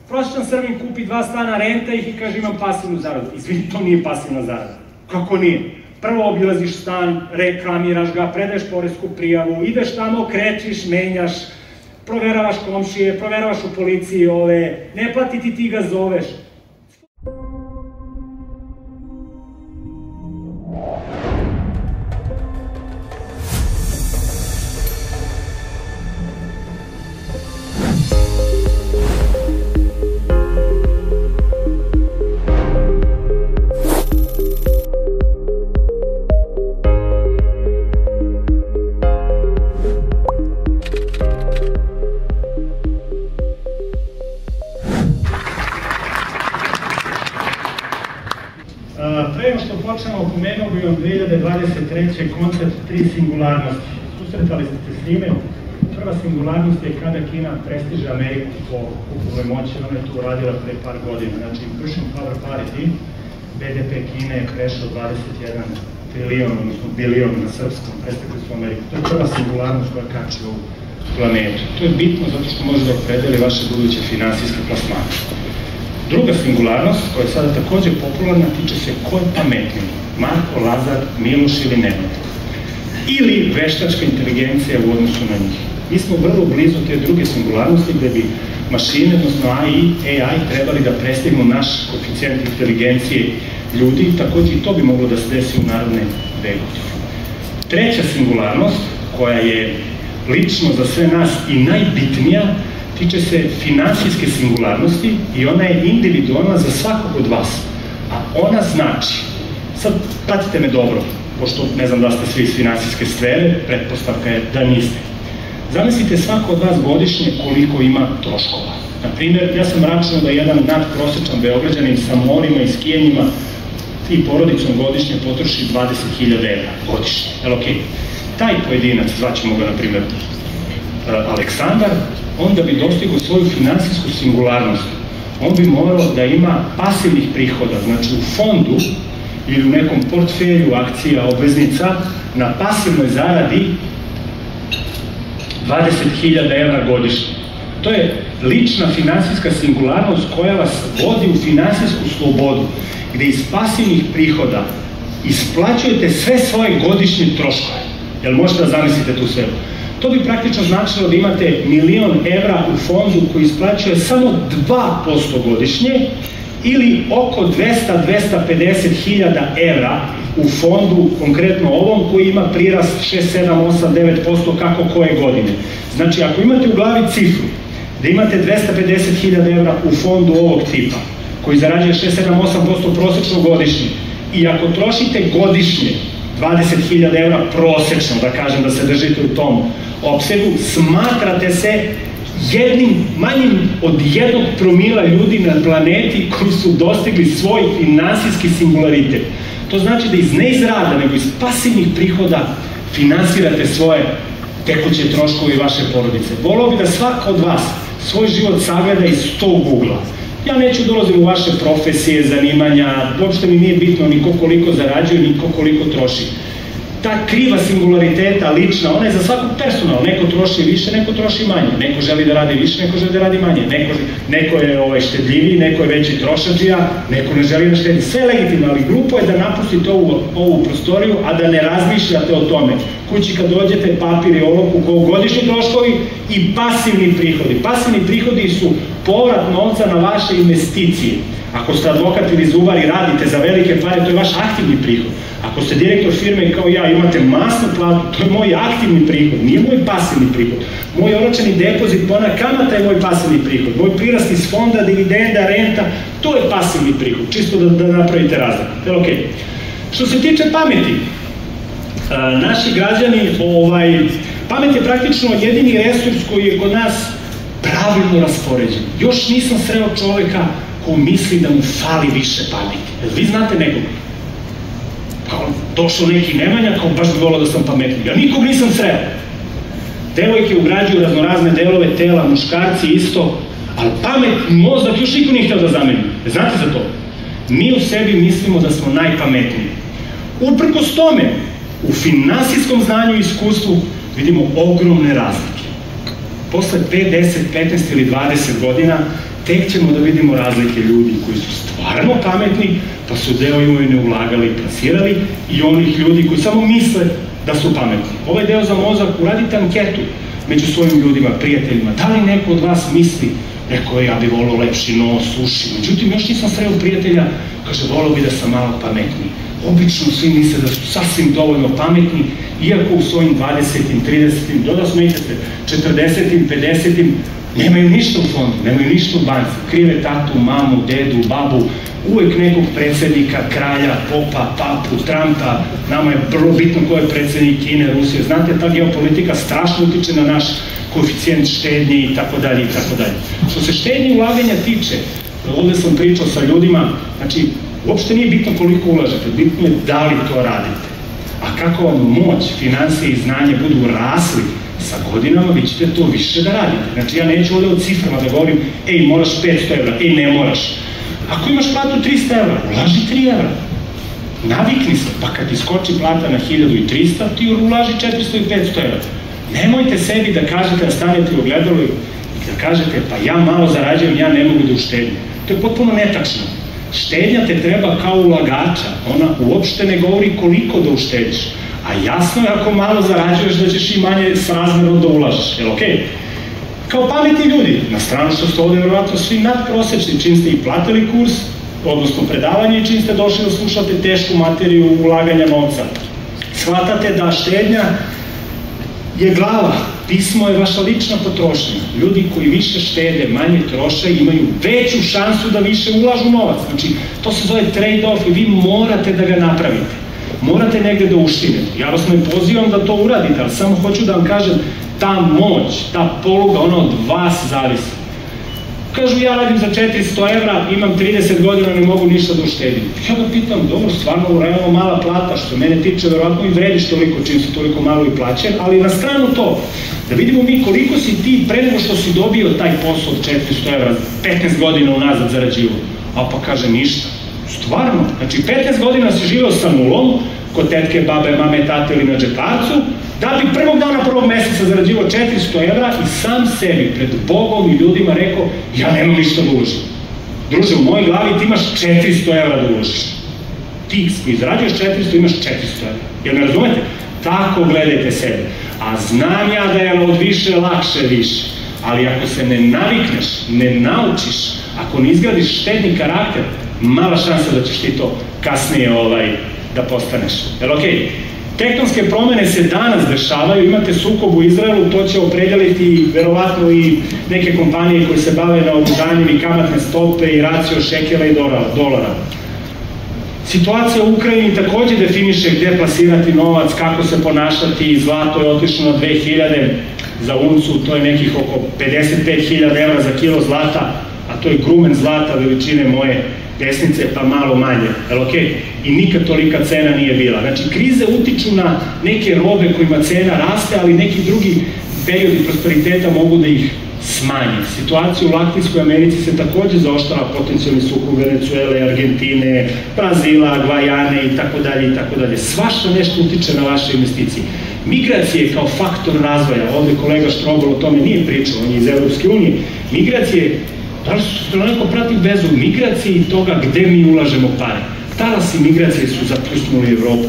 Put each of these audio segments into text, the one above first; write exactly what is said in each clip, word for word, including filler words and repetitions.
Prosječan Srbin kupi dva stana, renta ih i kaže imam pasivnu zaradu. Izvini, to nije pasivna zarada. Kako nije? Prvo obilaziš stan, reklamiraš ga, predaješ poresku prijavu, ideš tamo, krećiš, menjaš, proveravaš komšije, proveravaš u policiji ove, ne plati ti, ti ga zoveš. Pre nego što počnemo, pomenuo bi vam dve hiljade dvadeset treće. koncept tri singularnosti. Susretali ste se s njime. Prva singularnost je kada Kina prestiže Ameriku po kupovnoj moći, ona je to uradila pre par godina. Znači, Purchasing Power Parity, B D P Kine je prešao dvadeset jedan trilion, odnosno bilion na srpskom, prestigli su Ameriku. To je prva singularnost koja kači ovu planetu. To je bitno zato što može da opredeli vaše buduće finansijske plasmane. Druga singularnost, koja je sada takođe popularna, tiče se ko je pametniji, Marko, Lazar, Miloš ili Nemanja. Ili veštačka inteligencija u odnosu na njih. Mi smo vrlo blizu te druge singularnosti gde bi mašine, odnosno A I trebali da prestignu naš koeficijent inteligencije ljudi, takođe i to bi moglo da se desi u naredne dve godine. Treća singularnost, koja je lično za sve nas i najbitnija, tiče se finansijske singularnosti i ona je individualna za svakog od vas. A ona znači, sad pratite me dobro, pošto ne znam da ste svi iz finansijske sfere, pretpostavka je da niste. Zamislite svako od vas godišnje koliko ima troškova. Naprimjer, ja sam računao da jedan nadprosečan Beograđanin sa morima i skijanjima i porodicom godišnje potroši dvadeset hiljada evra godišnje. Jel okej? Taj pojedinac, zvaćemo ga, naprimjer, Aleksandar, on da bi dostigao svoju finansijsku singularnost, on bi morao da ima pasivnih prihoda, znači u fondu ili u nekom portfelju akcija, obveznica, na pasivnoj zaradi dvadeset hiljada evra godišnje. To je lična finansijska singularnost koja vas vodi u finansijsku slobodu, gde iz pasivnih prihoda isplaćujete sve svoje godišnje troškove. Jel možete da zamislite tu sve? To bi praktično značilo da imate milion evra u fondu koji isplaćuje samo dva posto godišnje ili oko dvesta do dvesta pedeset hiljada evra u fondu, konkretno ovom, koji ima prirast šest, sedam, osam, devet posto kako koje godine. Znači, ako imate u glavi cifru da imate dvesta pedeset hiljada evra u fondu ovog tipa, koji zarađuje šest, sedam, osam posto prosečno godišnje, i ako trošite godišnje dvadeset hiljada evra prosečno, da kažem da se držite u tom opsegu, smatrate se jednim, manjim od jednog promila ljudi na planeti koji su dostigli svoj finansijski singularitet. To znači da iz ne iz rada, nego iz pasivnih prihoda finansirate svoje tekuće troškove i vaše porodice. Voleo bi da svako od vas svoj život sagleda iz tog ugla. Ja neću dolazim u vaše profesije, zanimanja, uopšte mi nije bitno niko koliko zarađuje, niko koliko troši. Ta kriva singulariteta, lična, ona je za svakog personal. Neko troši više, neko troši manje. Neko želi da radi više, neko želi da radi manje. Neko je štedljiviji, neko je veći trošadžija, neko ne želi da štedi. Sve je legitimno, ali glupo je da napustite ovu prostoriju, a da ne razmišljate o tome. Kući kad dođete, papir i olovku, godišnji troškovi i pasivni prihodi. Pasivni prihodi su povrat novca na vaše investicije. Ako ste advokat ili zubar i radite za velike pare, to je vaš aktivni prihod. Ako ste direktor firme kao ja, imate masnu platu, to je moj aktivni prihod, nije moj pasivni prihod. Moj oročeni depozit, ona kamata je moj pasivni prihod. Moj prirast iz fonda, dividenda, renta, to je pasivni prihod, čisto da napravite razliku. Što se tiče pameti, naši građani, pamet je praktično jedini resurs koji je kod nas pravilno raspoređen. Još nisam sreo čoveka ko misli da mu fali više pameti. Vi znate nekog? Kao došao neki Nemanja, kao baš bi volao da sam pametniji. Ja nikog nisam sreo. Devojke ugrađuju raznorazne delove tela, muškarci isto, ali pamet, mozak još niko nije htio da zameni. Znate za to? Mi u sebi mislimo da smo najpametniji. Uprkos tome, u finansijskom znanju i iskustvu vidimo ogromne razlike. Posle pet, deset, petnaest ili dvadeset godina tek ćemo da vidimo razlike ljudi koji su stvarno pametni, pa su deo imovine ulagali i plasirali, i onih ljudi koji samo misle da su pametni. Ovaj deo za mozak, uradite anketu među svojim ljudima, prijateljima. Da li neko od vas misli, rekao je, ja bi volio lepši nos, uši. Međutim, još nisam sreo prijatelja, kaže, volio bi da sam malo pametniji. Obično svi misle da su sasvim dovoljno pametni, iako u svojim dvadesetim, tridesetim, doda smijete se, četrdesetim, pedesetim, nemaju ništa u fondu, nemaju ništa u banci. Krive tatu, mamu, dedu, babu, uvek nekog predsednika, kralja, popa, papu, Trumpa. Nama je vrlo bitno ko je predsednik Kine, Rusije. Znate, ta geopolitika strašno utiče na naš koeficijent štednje i tako dalje i tako dalje. Što se štednje i ulaganja tiče, ovde sam pričao sa ljudima, znači, uopšte nije bitno koliko ulažete, bitno je da li to radite. A kako vam moć, finansije i znanje budu rasli sa godinama, vi ćete to više da radite. Znači, ja neću ovde o ciframa da govorim, ej, moraš petsto evra, ej, ne moraš. Ako imaš platu trista evra, ulaži tri evra. Navikni se, pa kad ti skoči plata na hiljadu i trista, ti ulaži četiristo i petsto evra. Nemojte sebi da kažete, da stanete u ogledalu i da kažete, pa ja malo zarađujem, ja ne mogu da uštedim. To je potpuno netačno. Štednja te treba kao ulagača, ona uopšte ne govori koliko da uštediš. A jasno je ako malo zarađuješ da ćeš i manje srazmerno da ulažeš, jel okej? Kao pametni ljudi, na stranu što ste ovde verovatno svi nadprosečni, čim ste i platili kurs, odnosno predavanje, i čim ste došli da slušate tešku materiju ulaganja novca. Shvatate da štednja je glava, pismo je vaša lična potrošnja. Ljudi koji više štede, manje troše, imaju veću šansu da više ulažu novac. Znači, to se zove trade-off i vi morate da ga napravite. Morate negde da uštinete. Ja vas ne pozivam da to uradite, ali samo hoću da vam kažem, ta moć, ta poluga, ona od vas zavisi. Kažu, ja radim za četiristo evra, imam trideset godina, ne mogu ništa da uštedim. Ja ga pitam, dobro, stvarno, realno mala plata, što mene tiče, verovatno i vrediš toliko, čim si toliko malo i plaćen, ali na stranu to, da vidimo mi koliko si ti, pre nego što si dobio taj posao od četiristo evra, petnaest godina unazad zarađivo. A pa kaže, ništa. Stvarno, znači petnaest godina si živeo sa nulom, kod tetke, babe, mame, tate ili na džeparcu, da bi prvog dana prvog meseca zarađivao četiristo evra i sam sebi, pred Bogom i ljudima rekao, ja nemam ništa da uložim. Druže, u mojoj glavi ti imaš četiristo evra da uložiš. Ti koji zarađuješ četiristo, imaš četiristo evra. Jel me razumete? Tako gledajte sebe. A znam ja da je od više lakše više. Ali ako se ne navikneš, ne naučiš, ako ne izgradiš štedni karakter, mala šansa da ćeš ti to kasnije ovaj, da postaneš. Jel okej? Tektonske promene se danas dešavaju, imate sukob u Izraelu, to će opredeliti verovatno i neke kompanije koje se bave na obudanjem i kamatne stope i racio šekela i dolara. Situacija u Ukrajini takođe definiše gde plasirati novac, kako se ponašati, zlato je otišlo na dve hiljade za uncu, to je nekih oko pedeset pet hiljada evra za kilo zlata, a to je grumen zlata veličine moje desnice, pa malo manje, jel okej? I nikad tolika cena nije bila. Znači, krize utiču na neke robe kojima cena raste, ali neki drugi periodi prosperiteta mogu da ih smanje. Situacija u Latinskoj Americi se takođe zaoštava, potencijalni sukob Venecuele, Argentine, Brazila, Gvajane i tako dalje i tako dalje. Svašta nešto utiče na vaše investicije. Migracije kao faktor razvoja, ovde kolega Štrobel o tome nije pričao, on je iz Evropske unije. Migracije, da li su neko prati vezu migracije i toga gde mi ulažemo pare? Talasi migracije su zapljusnuli Evropu.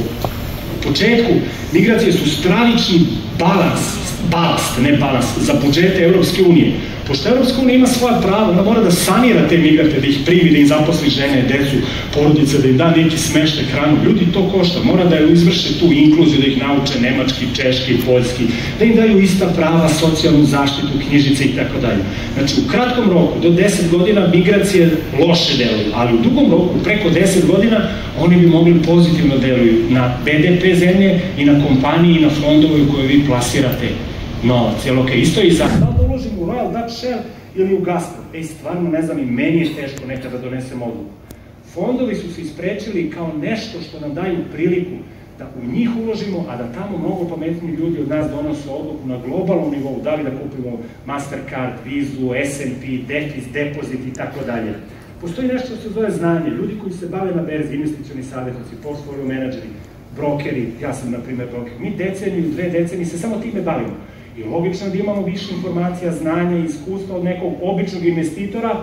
U početku, migracije su stravični balans, balast, ne balans, za budžete Evropske unije. Pošto Evropska unija ima svoje pravo, ona mora da sanira te migrante, da ih primi, da im zaposli žene, decu, porodice, da im da neki smeštaj, hranu. Ljudi to košta, mora da izvrše tu inkluziju, da ih nauče nemački, češki, poljski, da im daju ista prava, socijalnu zaštitu, knjižice i tako dalje. Znači, u kratkom roku, do deset godina, migracije loše deluju, ali u dugom roku, preko deset godina, oni bi mogli pozitivno deluju na be de pe zemlje i na kompaniji i na fondove u koje vi plasirate novac. Jel okej, isto i sad. Da li da uložim u Royal Dutch Shell ili u Gazprom? Ej, stvarno ne znam, i meni je teško nekada da donesem odluku. Fondovi su se isprečili kao nešto što nam daju priliku da u njih uložimo, a da tamo mnogo pametniji ljudi od nas donose odluku na globalnom nivou, da li da kupimo Mastercard, Vizu, es en pe, Defis, Depozit i tako dalje. Postoji nešto što se zove znanje. Ljudi koji se bave na berzi, investicioni savjetnici, portfolio menadžeri, brokeri, ja sam na primjer broker, mi deceniju, dve decenije se samo time bavimo. I logično da imamo više informacija, znanja i iskustva od nekog običnog investitora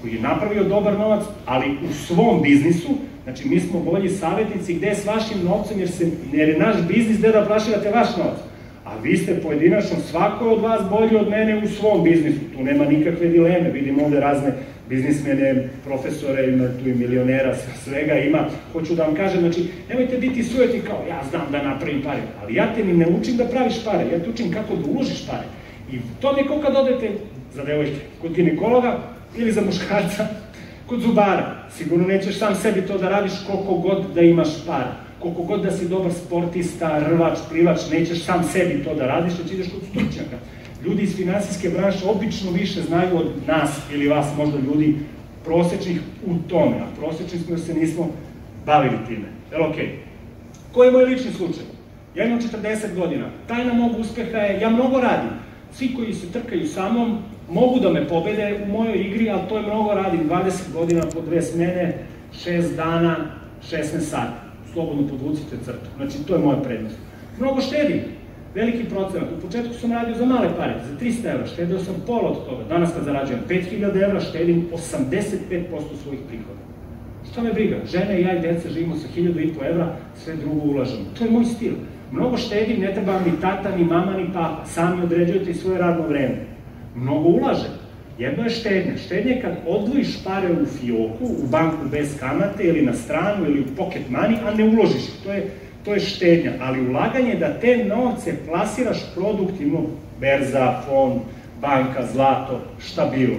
koji je napravio dobar novac, ali u svom biznisu, znači mi smo bolji savjetnici gde je s vašim novcem, jer je naš biznis gde da plasirate vaš novac. A vi ste pojedinačno, svako od vas bolji od mene u svom biznisu, tu nema nikakve dileme, vidim ovde razne biznismene, profesore, ima tu i milionera, svega ima. Hoću da vam kažem, znači, nemojte biti sujetni kao, ja znam da napravim pare, ali ja te ni ne učim da praviš pare, ja te učim kako da uložiš pare. I to mi je kao kad odete za devojke, kod ginekologa ili za muškarca, kod zubara. Sigurno nećeš sam sebi to da radiš koliko god da imaš para. Koliko god da si dobar sportista, rvač, plivač, nećeš sam sebi to da radiš, već ideš kod stručnjaka. Ljudi iz finansijske branše obično više znaju od nas ili vas, možda ljudi prosečnih u tome, a prosečni smo se nismo bavili time. Jel okej? Koji je moj lični slučaj? Ja imam četrdeset godina. Tajna mog uspeha je, ja mnogo radim. Svi koji se trkaju sa mnom mogu da me pobede u mojoj igri, ali to je mnogo radim. dvadeset godina po dve smene, šest dana, šesnaest sati. Slobodno podvucite crtu. Znači, to je moja prednost. Mnogo štedim. Veliki procenat. U početku sam radio za male pare, za trista evra. Štedio sam pola od toga. Danas kad zarađujem pet hiljada evra, štedim osamdeset pet posto svojih prihoda. Što me briga? Žena i ja i deca živimo sa hiljadu i po evra, sve drugo ulažemo. To je moj stil. Mnogo štedim, ne treba ni tata, ni mama, ni papa. Sami određujete i svoje radno vreme. Mnogo ulažem. Jedno je štednja. Štednja je kad odvojiš pare u fioku, u banku bez kamate ili na stranu ili u pocket money, a ne uložiš ih. To je, to je štednja. Ali ulaganje je da te novce plasiraš produktivno, berza, fond, banka, zlato, šta bilo.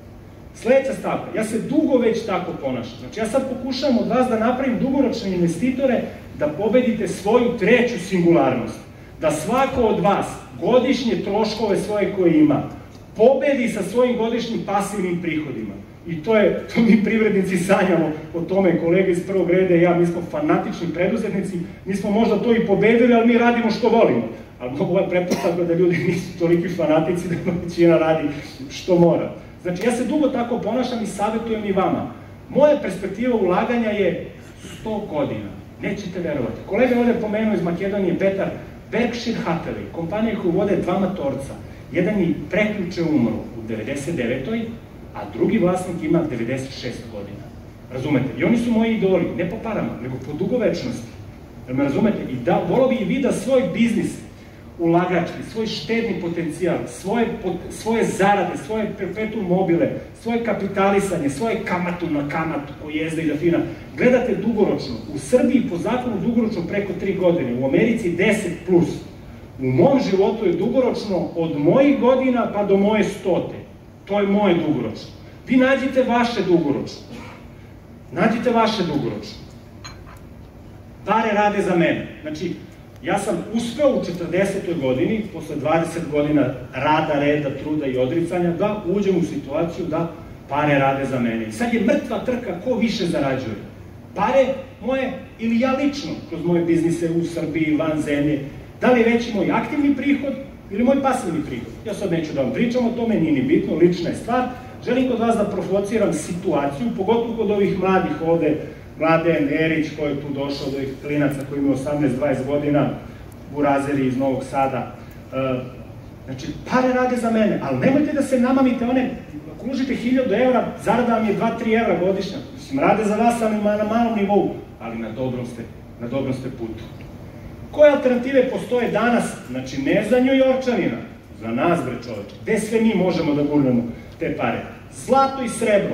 Sledeća stavka. Ja se dugo već tako ponašam. Znači ja sad pokušavam od vas da napravim dugoročne investitore da pobedite svoju treću singularnost. Da svako od vas godišnje troškove svoje koje ima pobedi sa svojim godišnjim pasivnim prihodima. I to je, to mi privrednici sanjamo o tome, kolege iz prvog reda i ja, mi smo fanatični preduzetnici, mi smo možda to i pobedili, ali mi radimo što volimo. Ali mnogo je pretpostavka da ljudi nisu toliki fanatici da većina radi što mora. Znači, ja se dugo tako ponašam i savjetujem i vama. Moja perspektiva ulaganja je sto godina. Nećete verovati. Kolega je ovde pomenuo iz Makedonije, Petar, Berkshire Hathaway, kompanija koju vode dva matorca. Jedan je prekjuče umro u devedeset devetoj, a drugi vlasnik ima devedeset šest godina. Razumete? I oni su moji idoli, ne po parama, nego po dugovečnosti. Jel me razumete? I da, volio bi i vi da svoj biznis, ulagački, svoj štedni potencijal, svoje, svoje zarade, svoje perpetuum mobile, svoje kapitalisanje, svoje kamatu na kamatu koji jezda i da fina, gledate dugoročno. U Srbiji po zakonu dugoročno preko tri godine, u Americi deset plus. U mom životu je dugoročno od mojih godina pa do moje stote. To je moje dugoročno. Vi nađite vaše dugoročno. Nađite vaše dugoročno. Pare rade za mene. Znači, ja sam uspeo u četrdesetoj godini, posle dvadeset godina rada, reda, truda i odricanja, da uđem u situaciju da pare rade za mene. I sad je mrtva trka ko više zarađuje. Pare moje, ili ja lično, kroz moje biznise u Srbiji, van zemlje, da li je veći moj aktivni prihod ili moj pasivni prihod. Ja sad neću da vam pričam o tome, nije ni bitno, lična je stvar. Želim kod vas da provociram situaciju, pogotovo kod ovih mladih ovde, Mladen Erić koji je tu došao, od ovih klinaca koji imaju osamnaest dvadeset godina, burazeri iz Novog Sada. Znači, pare rade za mene, ali nemojte da se namamite one, ako uložite hiljadu evra, zarada vam je dva do tri evra godišnja. Mislim, rade za vas, ali na malom nivou, ali na dobrom ste, na dobrom ste putu. Koje alternative postoje danas? Znači, ne za Njujorčanina, za nas, bre čoveče. Gde sve mi možemo da gurnemo te pare? Zlato i srebro.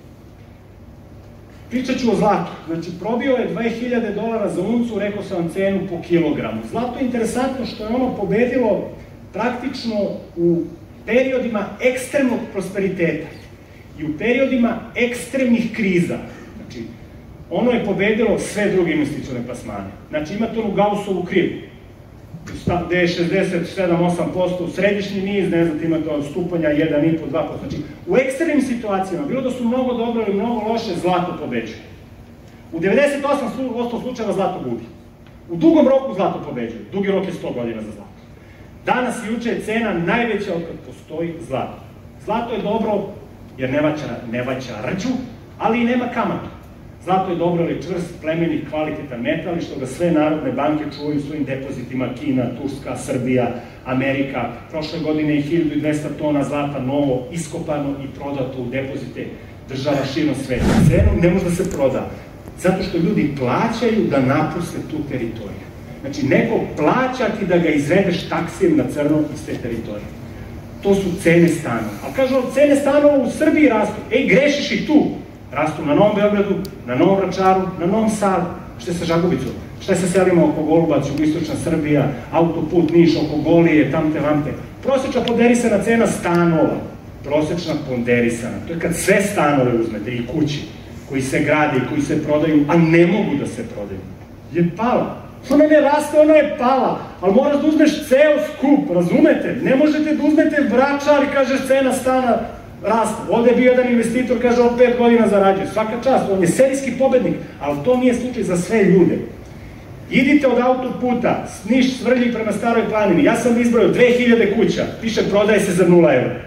Pričat ću o zlatu. Znači, probio je dve hiljade dolara za uncu, rekao sam vam cenu po kilogramu. Zlato je interesantno što je ono pobedilo praktično u periodima ekstremnog prosperiteta i u periodima ekstremnih kriza. Znači, ono je pobedilo sve druge investicione plasmane. Znači, imate onu Gaussovu krivu, gde je šezdeset sedam do osam posto, u središnji niz, ne znate, imate odstupanja jedan i po do dva posto. Znači, u ekstremnim situacijama, bilo da su mnogo dobro ili mnogo loše, zlato pobeđuje. U devedeset osam posto slučajeva zlato gubi. U dugom roku zlato pobeđuje. Dugi rok je sto godina za zlato. Danas i juče je cena najveća od kad postoji zlato. Zlato je dobro jer ne vaća rđu, ali i nema kamatu. Zlato je dobro ili čvrst, plemenit, kvalitetan metal i što ga sve narodne banke čuvaju svojim depozitima, Kina, Turska, Srbija, Amerika. Prošle godine je hiljadu dvesta tona zlata novo iskopano i prodato u depozite država širom sveta. Cenu ne može da se proda. Zato što ljudi plaćaju da napuste tu teritoriju. Znači, neko plaća ti da ga izvedeš taksijem na crno iz te teritorije. To su cene stanova. Ali kažu, cene stanova u Srbiji rastu. Ej, grešiš i tu. Rastu na Novom Beogradu, na Novom Vračaru, na Novom Sadu. Šta je sa Žagubicom? Šta je sa selima oko Golubac, jugoistočna Srbija, autoput Niš, oko Golije, tamte, vamte? Prosečna ponderisana cena stanova. Prosečna ponderisana. To je kad sve stanove uzmete i kući koji se grade i koji se prodaju, a ne mogu da se prodaju, je pala. Ona ne raste, ona je pala, ali moraš da uzmeš ceo skup, razumete? Ne možete da uzmete Vračar i kažeš cena stana raste. Ovde je bio jedan investitor, kaže, on pet godina zarađuje. Svaka čast, on je serijski pobednik, ali to nije slučaj za sve ljude. Idite od autoputa, Niš, Svrljig prema Staroj planini. Ja sam izbrojao dve hiljade kuća, piše prodaje se za nula evra.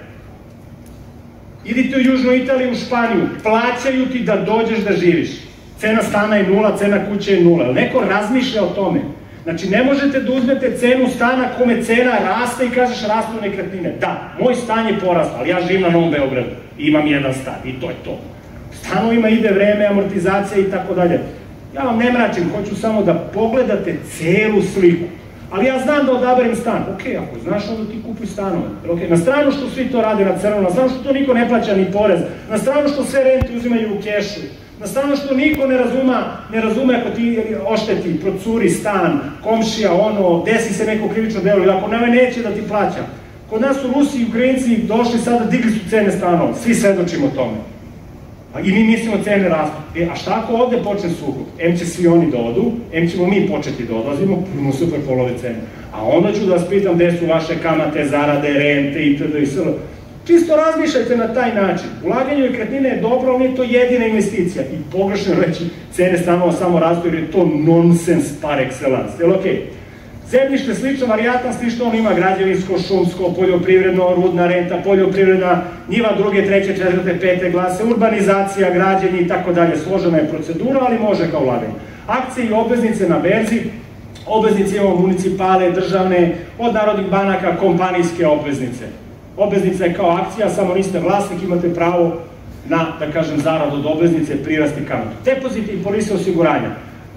Idite u Južnu Italiju, u Španiju, plaćaju ti da dođeš da živiš. Cena stana je nula, cena kuće je nula. Neko razmišlja o tome. Znači, ne možete da uzmete cenu stana kome cena raste i kažeš rastu nekretnine. Da, moj stan je porastao, ali ja živim na Novom Beogradu i imam jedan stan i to je to. Stanovima ide vreme, amortizacija i tako dalje. Ja vam ne mračim, hoću samo da pogledate celu sliku. Ali ja znam da odaberem stan. Ok, ako znaš, onda ti kupuj stanove. Na stranu što svi to rade na crno, na stranu što to niko ne plaća ni porez, na stranu što sve rente uzimaju u kešu, na stranu što niko ne razume ako ti ošteti, procuri stan, komšija, ono, desi se neko krivično delo, ili ako neve neće da ti plaća. Kod nas su Rusi i Ukrajinci došli sada, digli su cene stanova, svi svedočimo o tome. I mi mislimo cene rastu. E, a šta ako ovde počne sukob? Em će svi oni da odu, em ćemo mi početi da odlazimo, puno super polove cene. A onda ću da vas pitam gde su vaše kamate, zarade, rente itd. i sl. Čisto razmišljajte na taj način. Ulaganje u nekretnine je dobro, ali nije to jedina investicija. I pogrešno reći, cene stanova samo rastu, jer je to nonsens par excellence. Jel okej? Zemljište slično, varijatan slično, on ima građevinsko, šumsko, poljoprivredno, rudna renta, poljoprivredna, njiva druge, treće, četvrte, pete glase, urbanizacija, građenje i tako dalje. Složena je procedura, ali može kao ulaganje. Akcije i obveznice na berzi, obveznice imamo municipale, državne, od narodnih banaka, kompanijske obveznice. Obveznica je kao akcija, samo niste vlasnik, imate pravo na, da kažem, zarad od obveznice, prirasti kamatu. Depoziti i polise osiguranja.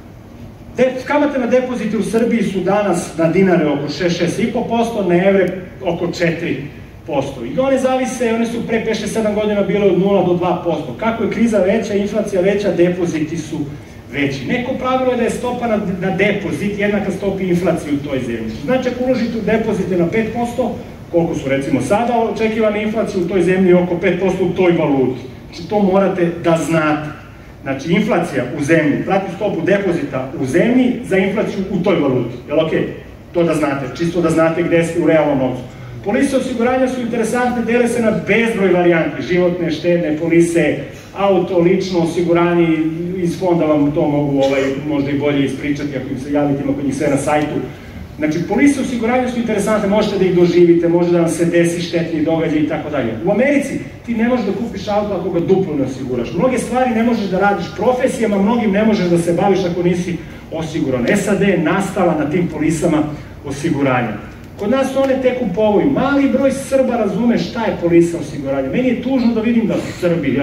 Kamate na depozite u Srbiji su danas na dinare oko šest do šest i po posto, na evre oko četiri posto. I one zavise, one su pre pet šest sedam godina bile od nula do dva posto. Kako je kriza veća, inflacija veća, depoziti su veći. Neko pravilo je da je stopa na depozit jednaka stopi inflacije u toj zemlji. Znači, ako uložite u depozite na pet posto, koliko su recimo sada očekivane inflacije u toj zemlji, oko pet posto u toj valuti. Znači, to morate da znate. Znači, inflacija u zemlji prati stopu depozita u zemlji za inflaciju u toj valuti. Jel okej? To da znate, čisto da znate gde ste u realnom novcu. Polise osiguranja su interesantne, dele se na bezbroj varijanti, životne, štedne, polise, auto, lično osiguranje, iz fonda vam to mogu možda i bolje ispričati ako im se javite, ima kod njih sve na sajtu. Znači, polise osiguranja su interesantne, možete da ih doživite, može da vam se desi štetni događaj i tako dalje. U Americi ti ne možeš da kupiš auto ako ga duplo ne osiguraš. Mnoge stvari ne možeš da radiš profesijama, mnogim ne možeš da se baviš ako nisi osiguran. S A D je nastala na tim polisama osiguranja. Kod nas su one tek u povoju. Mali broj Srba razume šta je polisa osiguranja. Meni je tužno da vidim da su Srbi,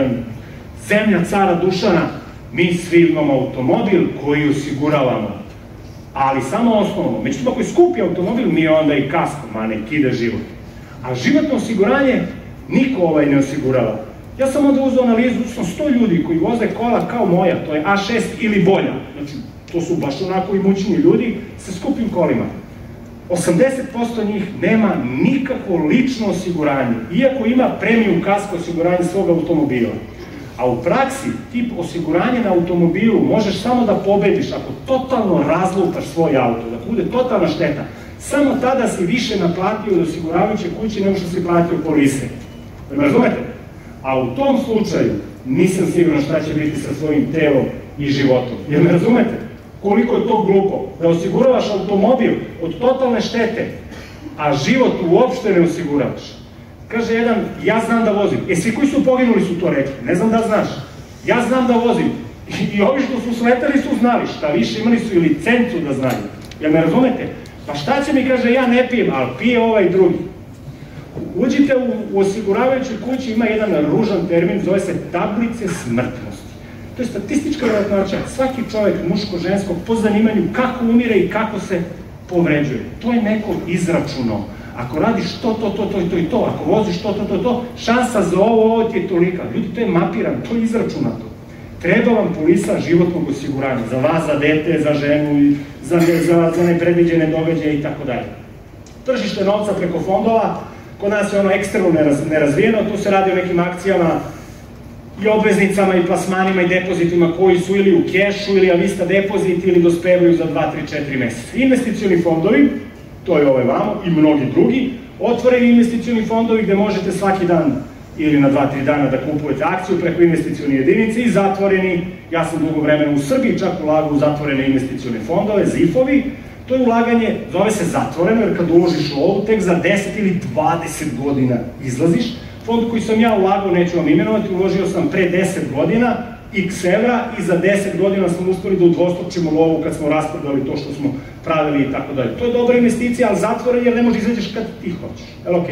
zemlja cara Dušana, mi svi imamo automobil koji osiguravamo. Ali samo osnovno. Međutim, ako je skupi automobil, mi onda i kasko, ma ne kide život. A životno osiguranje niko ovaj ne osigurava. Ja sam onda uzeo analizu, sam sto ljudi koji voze kola kao moja, to je A šest ili bolja. Znači, to su baš onako imućni ljudi sa skupim kolima. osamdeset posto njih nema nikakvo lično osiguranje, iako ima premium kasko osiguranje svog automobila. A u praksi, tip osiguranja na automobilu možeš samo da pobediš ako totalno razlutaš svoj auto, da bude totalna šteta. Samo tada si više naplatio od osiguravajuće kuće nego što si platio polise. Ne razumete? A u tom slučaju nisam siguran šta će biti sa svojim telom i životom. Jer ne razumete? Koliko je to glupo? Da osiguravaš automobil od totalne štete, a život uopšte ne osiguravaš. Kaže jedan, ja znam da vozim. E, svi koji su poginuli su to rekli. Ne znam da znaš. Ja znam da vozim. I ovi što su sleteli su znali. Šta više, imali su i licencu da znaju. Jel me razumete? Pa šta će mi, kaže, ja ne pijem, ali pije ovaj drugi. Uđite u osiguravajućoj kući, ima jedan ružan termin, zove se tablice smrtnosti. To je statistička verovatnoća. Svaki čovjek, muško, žensko, po zanimanju kako umire i kako se povređuje. To je neko izračunao. Ako radiš to, to, to, to i to i to, ako voziš to, to, to, to, šansa za ovo, ovo ti je tolika. Ljudi, to je mapirano, to je izračunato. Treba vam polisa životnog osiguranja, za vas, za dete, za ženu, za, za, za nepredviđene događaje i tako dalje. Tržište novca preko fondova, kod nas je ono ekstremno nerazvijeno, tu se radi o nekim akcijama i obveznicama i plasmanima i depozitima koji su ili u kešu ili avista depozit ili dospevaju za dva, tri, četiri meseca. Investicioni fondovi, to je ovaj vamo i mnogi drugi, otvoreni investicioni fondovi gde možete svaki dan ili na dva, tri dana da kupujete akciju preko investicioni jedinice i zatvoreni, ja sam dugo vremena u Srbiji čak ulagao u zatvorene investicione fondove, zifovi, to je ulaganje, zove se zatvoreno, jer kad uložiš lovu, tek za deset ili dvadeset godina izlaziš. Fond koji sam ja ulagao, neću vam imenovati, uložio sam pre deset godina, x evra, i za deset godina smo uspeli da udvostručimo lovu kad smo rasprodali to što smo pravili i tako dalje. To je dobra investicija, ali zatvoren jer ne možeš izađeš kad ti hoćeš. Jel okej?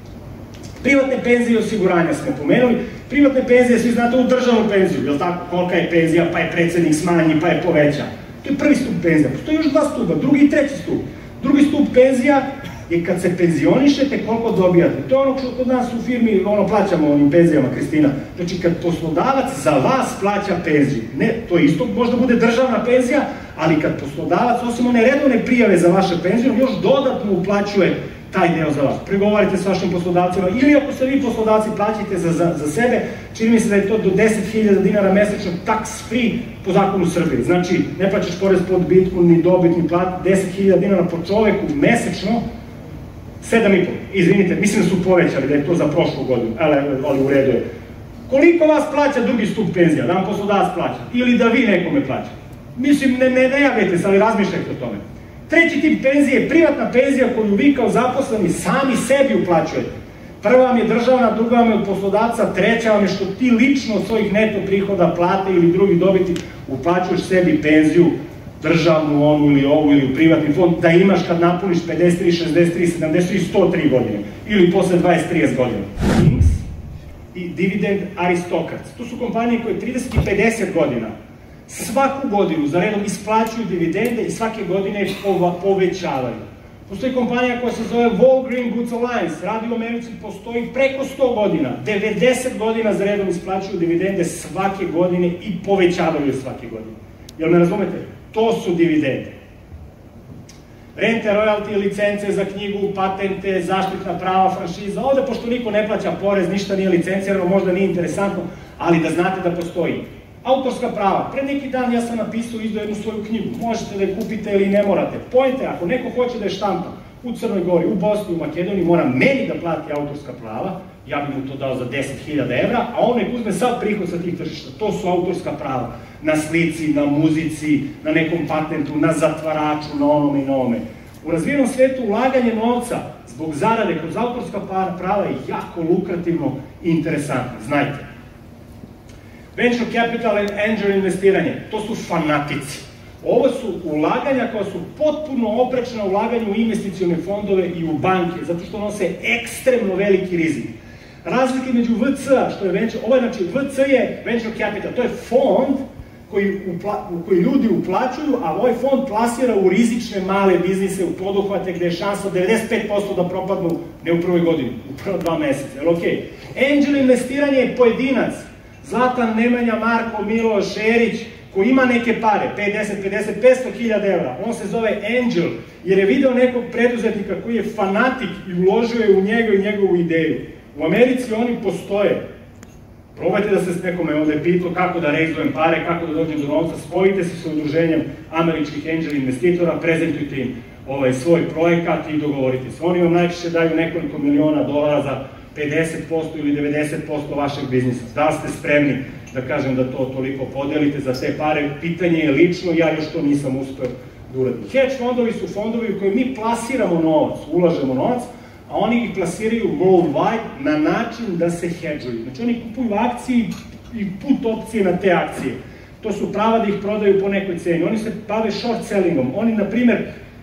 Privatne penzije i osiguranja smo pomenuli. Privatne penzije, svi znate, u državnu penziju, jel tako? Kolika je penzija, pa je predsednik smanji, pa je poveća. To je prvi stup penzija. Postoji još dva stupa, drugi i treći stup. Drugi stup penzija je kad se penzionišete, koliko dobijate. To je ono što kod nas u firmi, ono, plaćamo onim penzijama, Kristina. Znači, kad poslodavac za vas plaća penziju, ne, to isto možda bude državna penzija, ali kad poslodavac, osim one redovne prijave za vaše penziju, još dodatno uplaćuje taj deo za vas. Pregovarajte s vašim poslodavcima, ili ako se vi poslodavci plaćate za, za, za sebe, čini mi se da je to do deset hiljada dinara mesečno tax free po zakonu Srbije. Znači, ne plaćaš porez po odbitku, ni dobit, ni plat, deset hiljada dinara po čoveku mesečno, sedam i po. Izvinite, mislim da su povećali, da je to za prošlu godinu, ali u redu je. Koliko vas plaća drugi stup penzija? Da vam poslodavac plaća? Ili da vi nekome plaćate? Mislim, ne, ne, ne javljajte se, ali razmišljajte o tome. Treći tip penzije je privatna penzija koju vi kao zaposleni sami sebi uplaćujete. Prva vam je državna, druga vam je od poslodavca, treća vam je što ti lično od svojih neto prihoda, plate ili drugih dobiti uplaćuješ sebi penziju, državnu, onu ili ovu ili u privatni fond, da imaš kad napuniš pedeset tri, šezdeset tri, sedamdeset tri, sto tri godine ili posle dvadeset do trideset godina. Kings i Dividend Aristocrats. To su kompanije koje trideset i pedeset godina svaku godinu za redom isplaćuju dividende i svake godine povećavaju. Postoji kompanija koja se zove Walgreen Boots Alliance, radi u Americi, postoji preko sto godina, devedeset godina za redom isplaćuju dividende svake godine i povećavaju je svake godine. Jel me razumete? To su dividende. Rente, royalty, licence za knjigu, patente, zaštitna prava, franšiza. Ovde, pošto niko ne plaća porez, ništa nije licencirano, možda nije interesantno, ali da znate da postoji. Autorska prava. Pre neki dan ja sam napisao i izdao jednu svoju knjigu. Možete da je kupite ili ne morate. Pojente, ako neko hoće da je štampa u Crnoj Gori, u Bosni, u Makedoniji, mora meni da plati autorska prava, ja bih mu to dao za deset hiljada evra, a on nek uzme sav prihod sa tih tržišta. To su autorska prava. Na slici, na muzici, na nekom patentu, na zatvaraču, na onome i na ovome. U razvijenom svetu ulaganje novca zbog zarade kroz autorska prava je jako lukrativno i interesantno. Znajte. Venture capital and angel investiranje, to su fanatici. Ovo su ulaganja koja su potpuno oprečna ulaganju u investicione fondove i u banke, zato što nose ekstremno veliki rizik. Razlike među V C-a, što je venture, ovo je, znači, V C je venture capital, to je fond koji, upla, koji ljudi uplaćuju, a ovaj fond plasira u rizične male biznise, u poduhvate gde je šansa devedeset pet posto da propadnu ne u prvoj godini, u prva dva meseca, jel okej? Angel investiranje je pojedinac, Zlatan, Nemanja, Marko, Milo, Šerić, koji ima neke pare, pedeset, pedeset, petsto hiljada evra, on se zove Angel, jer je video nekog preduzetnika koji je fanatik i uložio je u njega i njegovu ideju. U Americi oni postoje. Probajte da se s nekome ovde pitao kako da rejzujem pare, kako da dođem do novca, spojite se sa udruženjem američkih angel investitora, prezentujte im ovaj svoj projekat i dogovorite se. Oni vam najčešće daju nekoliko miliona dolara za pedeset posto ili devedeset posto vašeg biznisa. Da li ste spremni da kažem da to toliko podelite za te pare? Pitanje je lično, ja još to nisam uspeo da uradim. Hedge fondovi su fondovi u koje mi plasiramo novac, ulažemo novac, a oni ih plasiraju worldwide na način da se hedžuju. Znači oni kupuju akcije i put opcije na te akcije. To su prava da ih prodaju po nekoj ceni. Oni se bave short sellingom. Oni, na primer,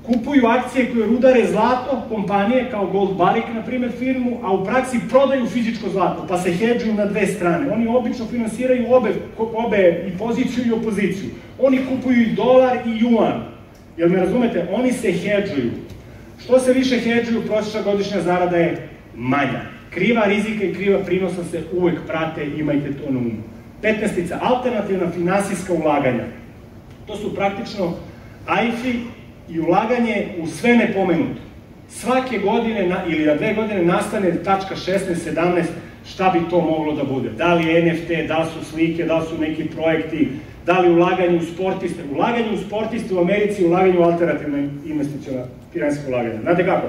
kupuju akcije koje rudare zlato, kompanije kao Gold Barrick, na primjer, firmu, a u praksi prodaju fizičko zlato, pa se hedžuju na dve strane. Oni obično finansiraju obe, obe i poziciju i opoziciju. Oni kupuju i dolar i juan. Jel me razumete? Oni se hedžuju. Što se više hedžuju, prosječna godišnja zarada je manja. Kriva rizika i kriva prinosa se uvek prate, imajte to na umu. petnaestica. Alternativna finansijska ulaganja. To su praktično A I F-i i ulaganje u sve nepomenuto. Svake godine ili na dve godine nastane tačka šesnaest sedamnaest šta bi to moglo da bude. Da li je N F T, da li su slike, da li su neki projekti, da li ulaganje u sportiste. Ulaganje u sportiste u Americi i ulaganje u alternativne investicione finansijske ulaganja. Znate kako?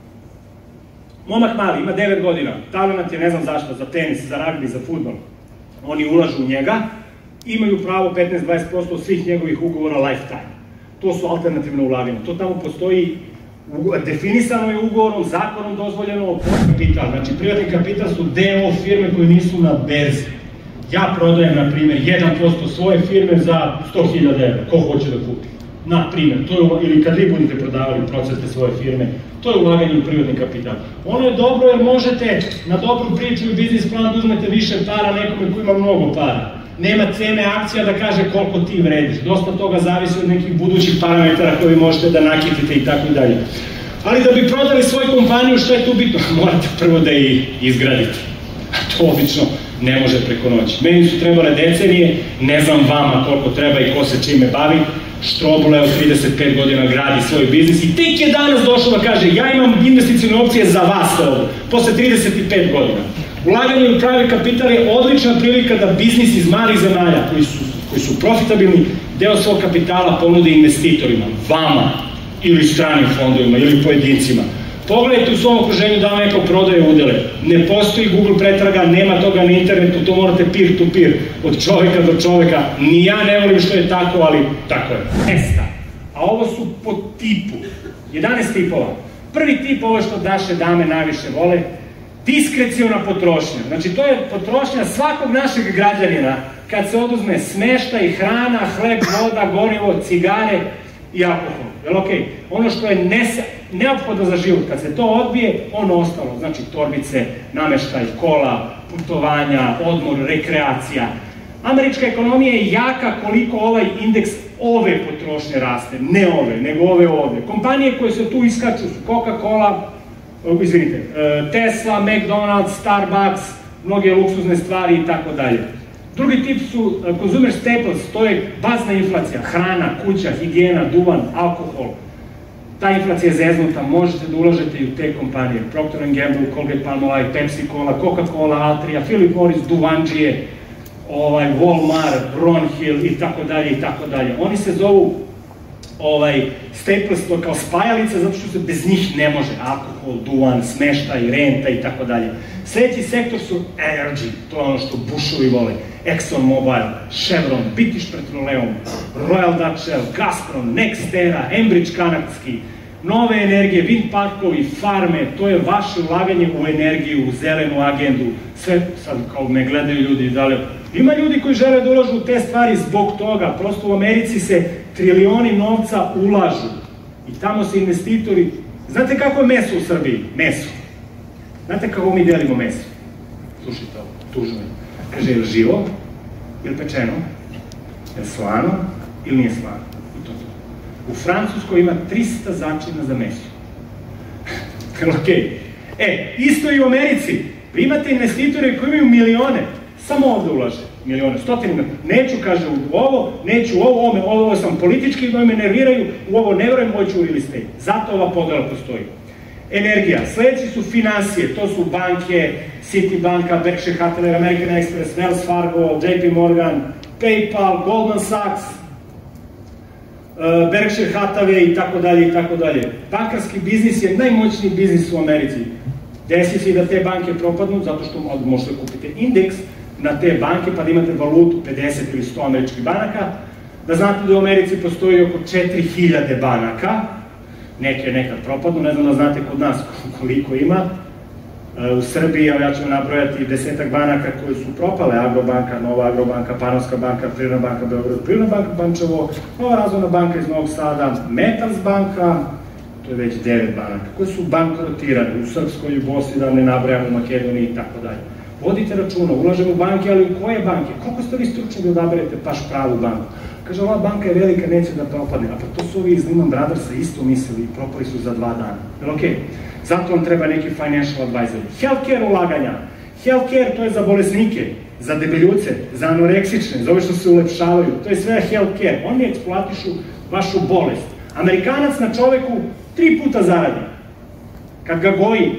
Momak mali, ima devet godina, talent je ne znam zašto, za tenis, za ragbi, za fudbal. Oni ulažu u njega, imaju pravo petnaest do dvadeset posto od svih njegovih ugovora lifetime. To su alternativne ulaganja. To tamo postoji, definisano je ugovorom, zakonom dozvoljeno, kapital. Znači, privatni kapital su D O firme koje nisu na berzi. Ja prodajem, na primjer, jedan posto svoje firme za sto hiljada evra. Ko hoće da kupi? Na primjer, ili kad vi budete prodavali procente svoje firme, to je ulaganje u privatni kapital. Ono je dobro jer možete na dobru priču i biznis plan da uzmete više para nekome koji ima mnogo para. Nema cene akcija da kaže koliko ti vrediš. Dosta toga zavisi od nekih budućih parametara koje možete da nakitite i tako dalje. Ali da bi prodali svoju kompaniju, što je tu bitno? Morate prvo da je izgradite. A to obično ne može preko noći. Meni su trebale decenije, ne znam vama koliko treba i ko se čime bavi. Štrobole od trideset pet godina gradi svoj biznis i tek je danas došao da kaže ja imam investicione opcije za vas ovdje, posle trideset pet godina. Ulaganje u pravi kapital je odlična prilika da biznis iz malih zemalja koji su, koji su profitabilni deo svog kapitala ponude investitorima, vama ili stranim fondovima ili pojedincima. Pogledajte u svom okruženju da vam neko prodaje udele. Ne postoji Google pretraga, nema toga na internetu, to morate peer to peer, od čoveka do čoveka. Ni ja ne volim što je tako, ali tako je. Mesta. A ovo su po tipu. jedanaest tipova. Prvi tip, ovo što naše dame najviše vole, diskreciona potrošnja. Znači, to je potrošnja svakog našeg građanina kad se oduzme smeštaj, hrana, hleb, voda, gorivo, cigare i alkohol. Jel okej? Ono što je neophodno za život, kad se to odbije, ono ostalo. Znači, torbice, nameštaj, kola, putovanja, odmor, rekreacija. Američka ekonomija je jaka koliko ovaj indeks ove potrošnje raste. Ne ove, nego ove ovde. Kompanije koje se tu iskaču su Coca-Cola, izvinite, Tesla, McDonald's, Starbucks, mnoge luksuzne stvari i tako dalje. Drugi tip su consumer staples, to je bazna inflacija, hrana, kuća, higijena, duvan, alkohol. Ta inflacija je zeznuta, možete da ulažete i u te kompanije. Procter and Gamble, Colgate-Palmolive, Pepsi-Cola, Coca-Cola, Altria, Philip Morris, Duvanđije, Walmart, Bronhill i tako dalje i tako dalje. Oni se zovu staples kao spajalice zato što se bez njih ne može. Alkohol, duvan, smeštaj, renta i tako dalje. Sljedeći sektor su energy, to je ono što Bushovi vole. Exxon Mobil, Chevron, British Petroleum, Royal Dutch Shell, Gazprom, Nextera, Enbridge kanadski, nove energije, wind parkovi, farme, to je vaše ulaganje u energiju, u zelenu agendu. Sve, sad kao me gledaju ljudi, da li... Ima ljudi koji žele da ulažu u te stvari zbog toga, prosto u Americi se trilioni novca ulažu i tamo se investitori... Znate kako je meso u Srbiji? Meso. Znate kako mi delimo meso? Slušajte ovo, tužno je. Kaže, je li živo, je li pečeno, je li slano ili nije slano? I to to. U Francuskoj ima trista začina za meso. Okej. E, isto i u Americi. Vi imate investitore koji imaju milione, samo ovde ulaže. Milione, stotine. Neću, kaže, u ovo, neću u ovo, ovo, ovo sam politički, da me nerviraju, u ovo ne verujem, hoću u real estate. Zato ova podela postoji. Energija. Sljedeći su finansije, to su banke, Citibanka, Berkshire Hathaway, American Express, Wells Fargo, J P Morgan, PayPal, Goldman Sachs, Berkshire Hathaway i tako dalje i tako dalje. Bankarski biznis je najmoćniji biznis u Americi. Desi se i da te banke propadnu, zato što možete kupiti indeks na te banke pa da imate valutu pedeset ili sto američkih banaka. Da znate da u Americi postoji oko četiri hiljade banaka, neke nekad propadnu, ne znam da znate kod nas koliko ima. U Srbiji, ja ću nabrojati desetak banaka koje su propale, Agrobanka, Nova Agrobanka, Panonska banka, Privredna banka Beograd, Privredna banka Pančevo, Nova razvojna banka iz Novog Sada, Metals banka, to je već devet banaka, koje su bankrotirane u Srpskoj, u Bosni, da ne nabrajamo, u Makedoniji i tako dalje. Vodite računa, ulažemo u banke, ali u koje banke? Koliko ste vi stručni da odaberete baš pravu banku? Kaže, ova banka je velika, neće da propadne, a pa to su ovi iz Lehman Brothersa isto mislili i propali su za dva dana. Jel okej? Zato vam treba neki financial advisor. Healthcare ulaganja. Healthcare to je za bolesnike, za debeljuce, za anoreksične, za ove što se ulepšavaju. To je sve healthcare. Oni eksploatišu vašu bolest. Amerikanac na čoveku tri puta zaradi. Kad ga goji,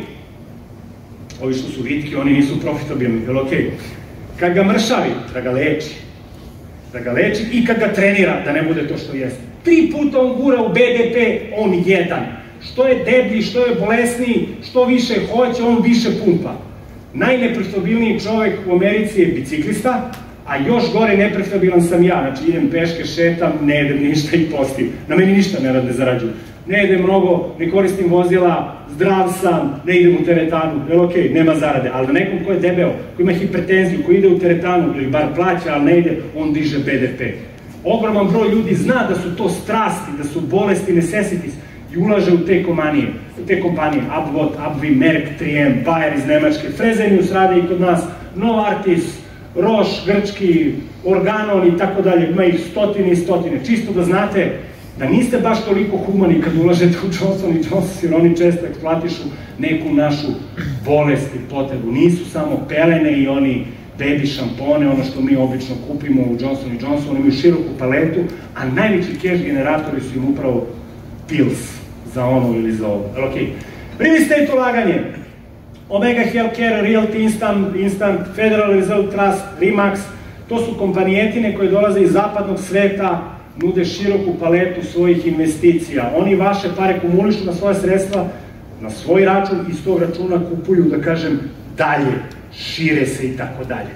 ovi što su vitki, oni nisu profitabilni, jel okej? Kad ga mršavi, da ga leči. Da ga leči i kad ga trenira, da ne bude to što jeste. Tri puta on gura u B D P, on jedan. Što je deblji, što je bolesniji, što više hoće, on više pumpa. Najneprofitabilniji čovek u Americi je biciklista, a još gore neprofitabilan sam ja. Znači idem peške, šetam, ne jedem ništa i postim. Na meni ništa ne rade zarađuju. Ne jedem mnogo, ne koristim vozila, zdrav sam, ne idem u teretanu, jel okej, nema zarade. Ali da nekom ko je debeo, ko ima hipertenziju, ko ide u teretanu ili bar plaća, ali ne ide, on diže B D P. Ogroman broj ljudi zna da su to strasti, da su bolesti, necessities, i ulaže u te kompanije, u te kompanije, Abvot, Abvi, Merck, tri M, Bayer iz Nemačke, Fresenius rade i kod nas, Novartis, Roche, grčki, Organon i tako dalje, ima ih stotine i stotine. Čisto da znate da niste baš toliko humani kad ulažete u Johnson i Johnson, jer oni često eksploatišu neku našu bolest i potrebu. Nisu samo pelene i oni baby šampone, ono što mi obično kupimo u Johnson i Johnson, oni imaju široku paletu, a najveći cash generatori su im upravo pills za ono ili za ovo. Ok. Real estate ulaganje. Omega Healthcare, Realty Instant, Instant, Federal Reserve Trust, Remax, to su kompanijetine koje dolaze iz zapadnog sveta, nude široku paletu svojih investicija. Oni vaše pare kumulišu na svoje sredstva, na svoj račun, iz tog računa kupuju, da kažem, dalje, šire se i tako dalje.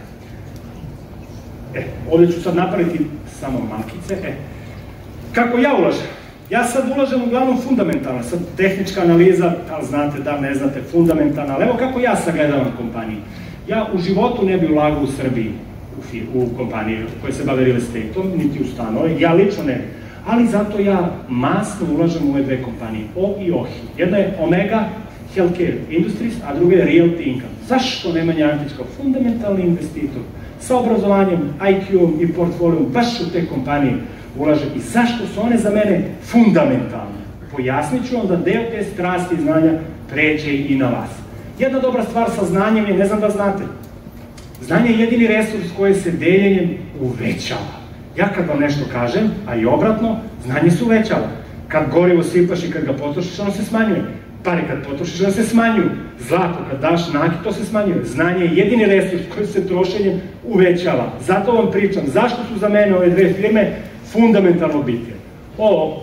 E, ovdje ću sad napraviti samo malkice. E, kako ja ulažem? Ja sad ulažem uglavnom fundamentalno, sad tehnička analiza, ali znate da, ne znate, fundamentalna, ali evo kako ja sagledavam kompaniju. Ja u životu ne bi ulagao u Srbiji, u kompanije koje se bave real estate-om, niti u stanove, ja lično ne bi. Ali zato ja masno ulažem u ove dve kompanije, O i O H I. Jedna je Omega Healthcare Industries, a druga je Realty Income. Zašto Nemanja Antić kao fundamentalni investitor sa obrazovanjem, I Q-om i portfolijom baš u te kompanije ulaže i zašto su one za mene fundamentalne? Pojasnit ću vam da deo te strasti i znanja pređe i na vas. Jedna dobra stvar sa znanjem je, ne znam da znate, znanje je jedini resurs koji se deljenjem uvećava. Ja kad vam nešto kažem, a i obratno, znanje se uvećava. Kad gorivo sipaš i kad ga potrošiš, ono se smanjuje. Pare kad potrošiš, ono se smanjuju. Zlato kad daš naki, to se smanjuje. Znanje je jedini resurs koji se trošenjem uvećava. Zato vam pričam, zašto su za mene ove dve firme fundamentalno bitne. Ovo,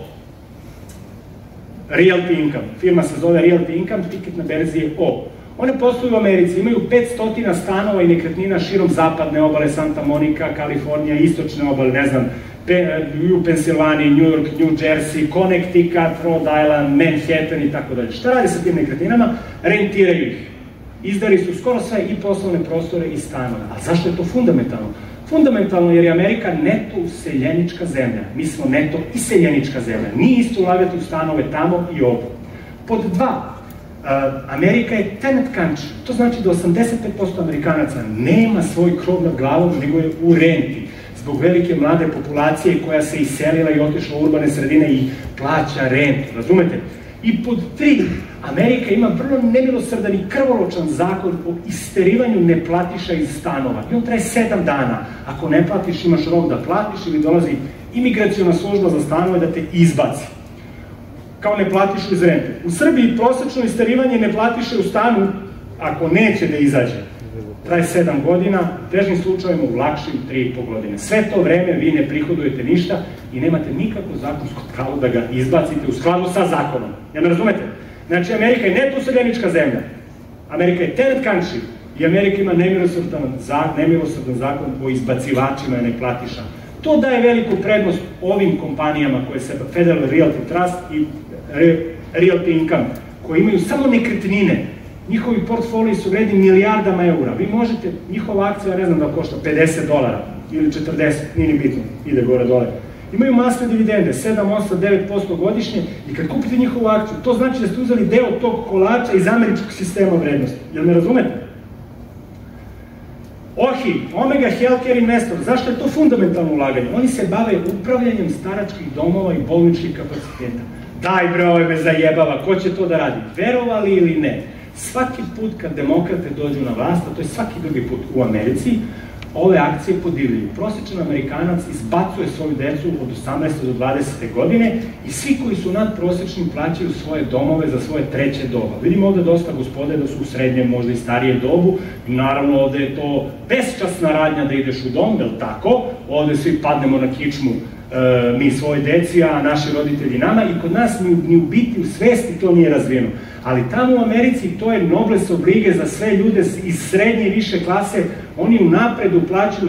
Realty Income, firma se zove Realty Income, tiket na berzi je O. One posluju u Americi, imaju petsto stanova i nekretnina širom zapadne obale, Santa Monica, Kalifornija, istočne obale, ne znam, u Pensilvaniji, New York, New Jersey, Connecticut, Rhode Island, Manhattan i tako dalje. Šta radi sa tim nekretninama? Rentiraju ih. Izdali su skoro sve i poslovne prostore i stanove. A zašto je to fundamentalno? Fundamentalno jer je Amerika neto useljenička zemlja. Mi smo neto iseljenička zemlja. Nije isto ulagati u stanove tamo i ovdje. Pod dva, Amerika je tenant country. To znači da osamdeset pet posto Amerikanaca nema svoj krov nad glavom, nego je u renti. Zbog velike mlade populacije koja se iselila i otišla u urbane sredine i plaća rentu. Razumete? I pod tri, Amerika ima vrlo nemilosrdan i krvoločan zakon o isterivanju neplatiša iz stanova. I on traje sedam dana. Ako ne platiš, imaš rok da platiš ili dolazi imigraciona služba za stanove da te izbaci. Kao ne platiš iz rente. U Srbiji prosečno isterivanje ne platiše u stanu ako neće da izađe. Traje sedam godina, u težnim slučajima u lakšim tri i po godine. Sve to vreme vi ne prihodujete ništa i nemate nikakvo zakonsko pravo da ga izbacite u skladu sa zakonom. Jel me razumete? Znači, Amerika je neto useljenička zemlja. Amerika je tenant country i Amerika ima nemilosrdan zakon o izbacivačima i neplatiša. To daje veliku prednost ovim kompanijama koje se Federal Realty Trust i Realty Income, koji imaju samo nekretnine. Njihovi portfoliji su vredi milijardama eura. Vi možete, njihova akcija, ne znam da košta pedeset dolara ili četrdeset, nije ni bitno, ide gore dole. Imaju masne dividende, sedam, osam, devet posto godišnje i kad kupite njihovu akciju, to znači da ste uzeli deo tog kolača iz američkog sistema vrednosti. Jel me razumete? O H I, Omega Healthcare Investor, zašto je to fundamentalno ulaganje? Oni se bave upravljanjem staračkih domova i bolničkih kapaciteta. Daj bre, ovo me zajebava, ko će to da radi? Verovali ili ne? Svaki put kad demokrate dođu na vlast, a to je svaki drugi put u Americi, ove akcije podivljaju. Prosječan Amerikanac izbacuje svoju decu od osamnaeste do dvadesete godine i svi koji su nadprosječni plaćaju svoje domove za svoje treće doba. Vidimo ovde dosta gospode da su u srednjem, možda i starijem dobu, i naravno ovde je to besčasna radnja da ideš u dom, je li tako? Ovde svi padnemo na kičmu mi svoje deci, a naši roditelji nama, i kod nas ni u biti, u svesti to nije razvijeno. Ali tamo u Americi to je noblesse oblige za sve ljude iz srednje i više klase, oni unapred uplaćuju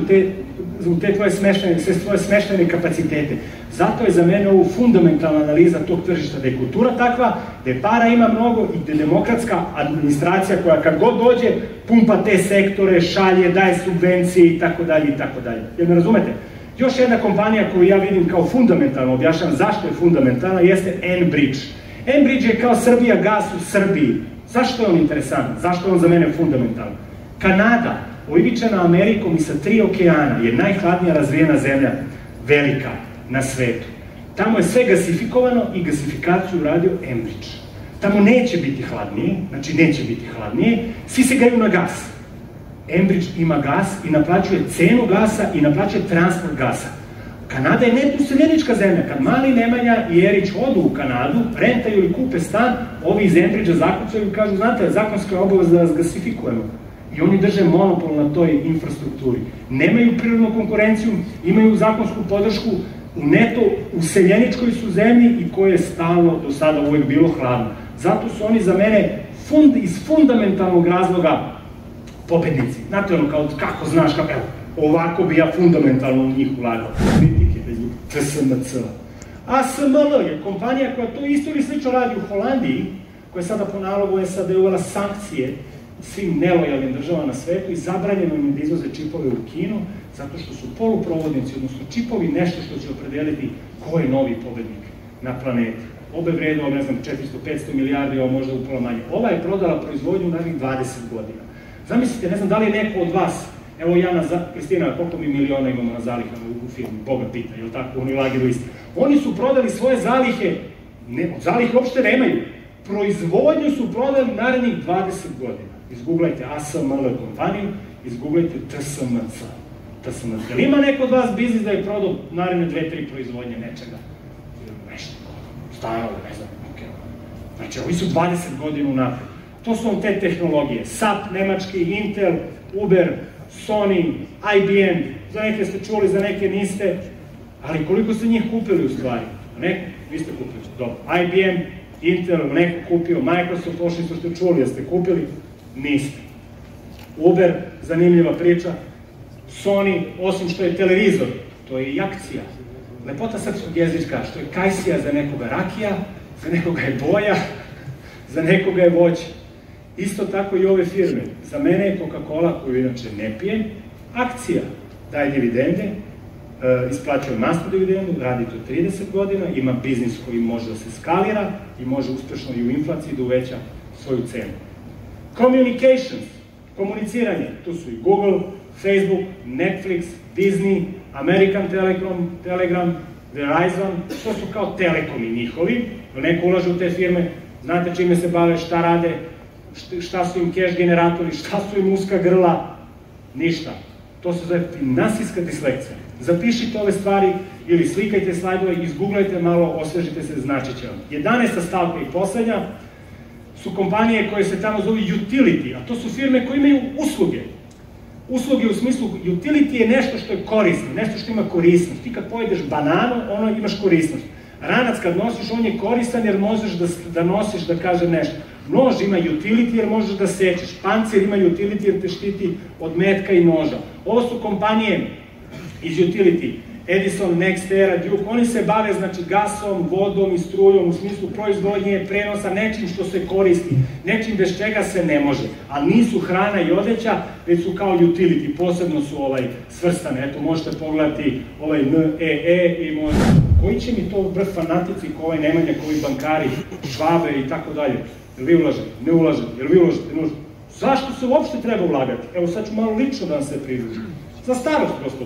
u te tvoje smeštene kapacitete. Zato je za mene ovo fundamentalna analiza tog tržišta, da je kultura takva, da para ima mnogo i da je demokratska administracija koja kad god dođe pumpa te sektore, šalje, daje subvencije i tako dalje i tako dalje. Jel me razumete? Još jedna kompanija koju ja vidim kao fundamentalno, objašnjam zašto je fundamentalna, jeste Enbridge. Enbridge je kao Srbija gas u Srbiji. Zašto je on interesantan? Zašto je on za mene fundamentalan? Kanada, oivičena Amerikom i sa tri okeana, je najhladnija razvijena zemlja, velika, na svetu. Tamo je sve gasifikovano i gasifikaciju uradio Enbridge. Tamo neće biti hladnije, znači neće biti hladnije, svi se griju na gas. Enbridge ima gas i naplaćuje cenu gasa i naplaćuje transport gasa. Kanada je neposeljenička zemlja. Kad Mali, Nemanja i Erić odu u Kanadu, rentaju ili kupe stan, ovi iz Enbridgea zakucaju i kažu, znate, zakonska je obaveza da vas gasifikujemo. I oni drže monopol na toj infrastrukturi. Nemaju prirodnu konkurenciju, imaju zakonsku podršku, u neto useljeničkoj su zemlji i koje je stalno do sada uvek bilo hladno. Zato su oni za mene iz fundamentalnog razloga pobednici. Znate ono, kao kako znaš, kako, evo, ovako bi ja fundamentalno u njih ulagao. Kritike, T S M C. A S M L je kompanija koja to isto ili slično radi u Holandiji, koja je sada po nalogu S A D uvela sankcije svim nelojalnim državama na svetu i zabranjeno im da izvoze čipove u Kinu, zato što su poluprovodnici, odnosno čipovi, nešto što će opredeliti ko je novi pobednik na planeti. Obe vredno, ne znam, četiristo do petsto milijardi, ovo možda upola manje. Ova je prodala proizvodnju narednih dvadeset godina. Zamislite, ne znam da li je neko od vas, evo ja, Kristina, koliko mi miliona imamo na zalihama u firmi, Boga pita, je li tako, oni lagi listi. Oni su prodali svoje zalihe, od zalihe uopšte nemaju, proizvodnju su prodali narednih dvadeset godina. Izgooglajte A S M L kompaniju, izgooglajte T S M C. Ili ima neko od vas biznis da je prodao naredne dve, tri proizvodnje nečega? Nešto, stanove, ne znam, znači, ovi su dvadeset godina unapred. To su vam te tehnologije, S A P, nemački, Intel, Uber, Sony, I B M, za neke ste čuli, za neke niste, ali koliko ste njih kupili u stvari? Neko, vi ste kupili, dobro, I B M, Intel, neko kupio, Microsoft, ošli što ste čuli, jeste kupili? Niste. Uber, zanimljiva priča, Sony, osim što je televizor, to je i akcija. Lepota srpskog jezika, što je kajsija za nekoga rakija, za nekoga je boja, za nekoga je voće. Isto tako i ove firme. Za mene je Coca-Cola, koju inače ne pijem, akcija. Daje dividende, isplaćuje masnu dividendu, radi to trideset godina, ima biznis koji može da se skalira i može uspešno i u inflaciji da uveća svoju cenu. Communications, komuniciranje, tu su i Google, Facebook, Netflix, Disney, American Telecom, Telegram, Verizon, to su kao telekomi njihovi, neko ulaže u te firme, znate čime se bave, šta rade, šta su im cash generatori, šta su im uska grla, ništa. To se zove finansijska dislekcija. Zapišite ove stvari ili slikajte slajdove, izgooglajte malo, osvežite se, značit će vam. jedanaesta stavka i poslednja su kompanije koje se tamo zovu utility, a to su firme koje imaju usluge. Usluge u smislu, utility je nešto što je korisno, nešto što ima korisnost. Ti kad pojedeš bananu, ono imaš korisnost. Ranac kad nosiš, on je koristan jer možeš da nosiš, da kažem nešto. Nož ima utility jer možeš da sečeš. Pancir ima utility jer te štiti od metka i noža. Ovo su kompanije iz utility. Edison, NextEra, Duke, oni se bave znači gasom, vodom i strujom u smislu proizvodnje, prenosa, nečim što se koristi, nečim bez čega se ne može, ali nisu hrana i odeća, već su kao utility, posebno su ovaj svrstane. Eto, možete pogledati ovaj N E E i možete, koji će mi to vrh fanatici, ko ovaj Nemanja, ko ovi bankari, Švabe i tako dalje. Jel vi ulažete? Ne ulažete. Jel vi ulažete? Ne ulažete. Zašto se uopšte treba ulagati? Evo sad ću malo lično da vam se pridružim. Za starost, gospodu.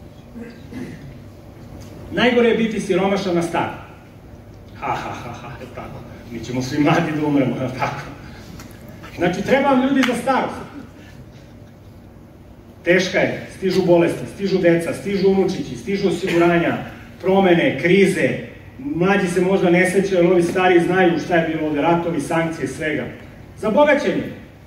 Najgore je biti siromašan na star. Ha, ha, ha, ha, je tako. Mi ćemo svi mladi da umremo, je tako. Znači, treba vam ljudi za starost. Teška je, stižu bolesti, stižu deca, stižu unučići, stižu osiguranja, promene, krize, mlađi se možda ne sećaju, ali ovi stari znaju šta je bilo ovde, ratovi, sankcije, svega. Za bogaćenje.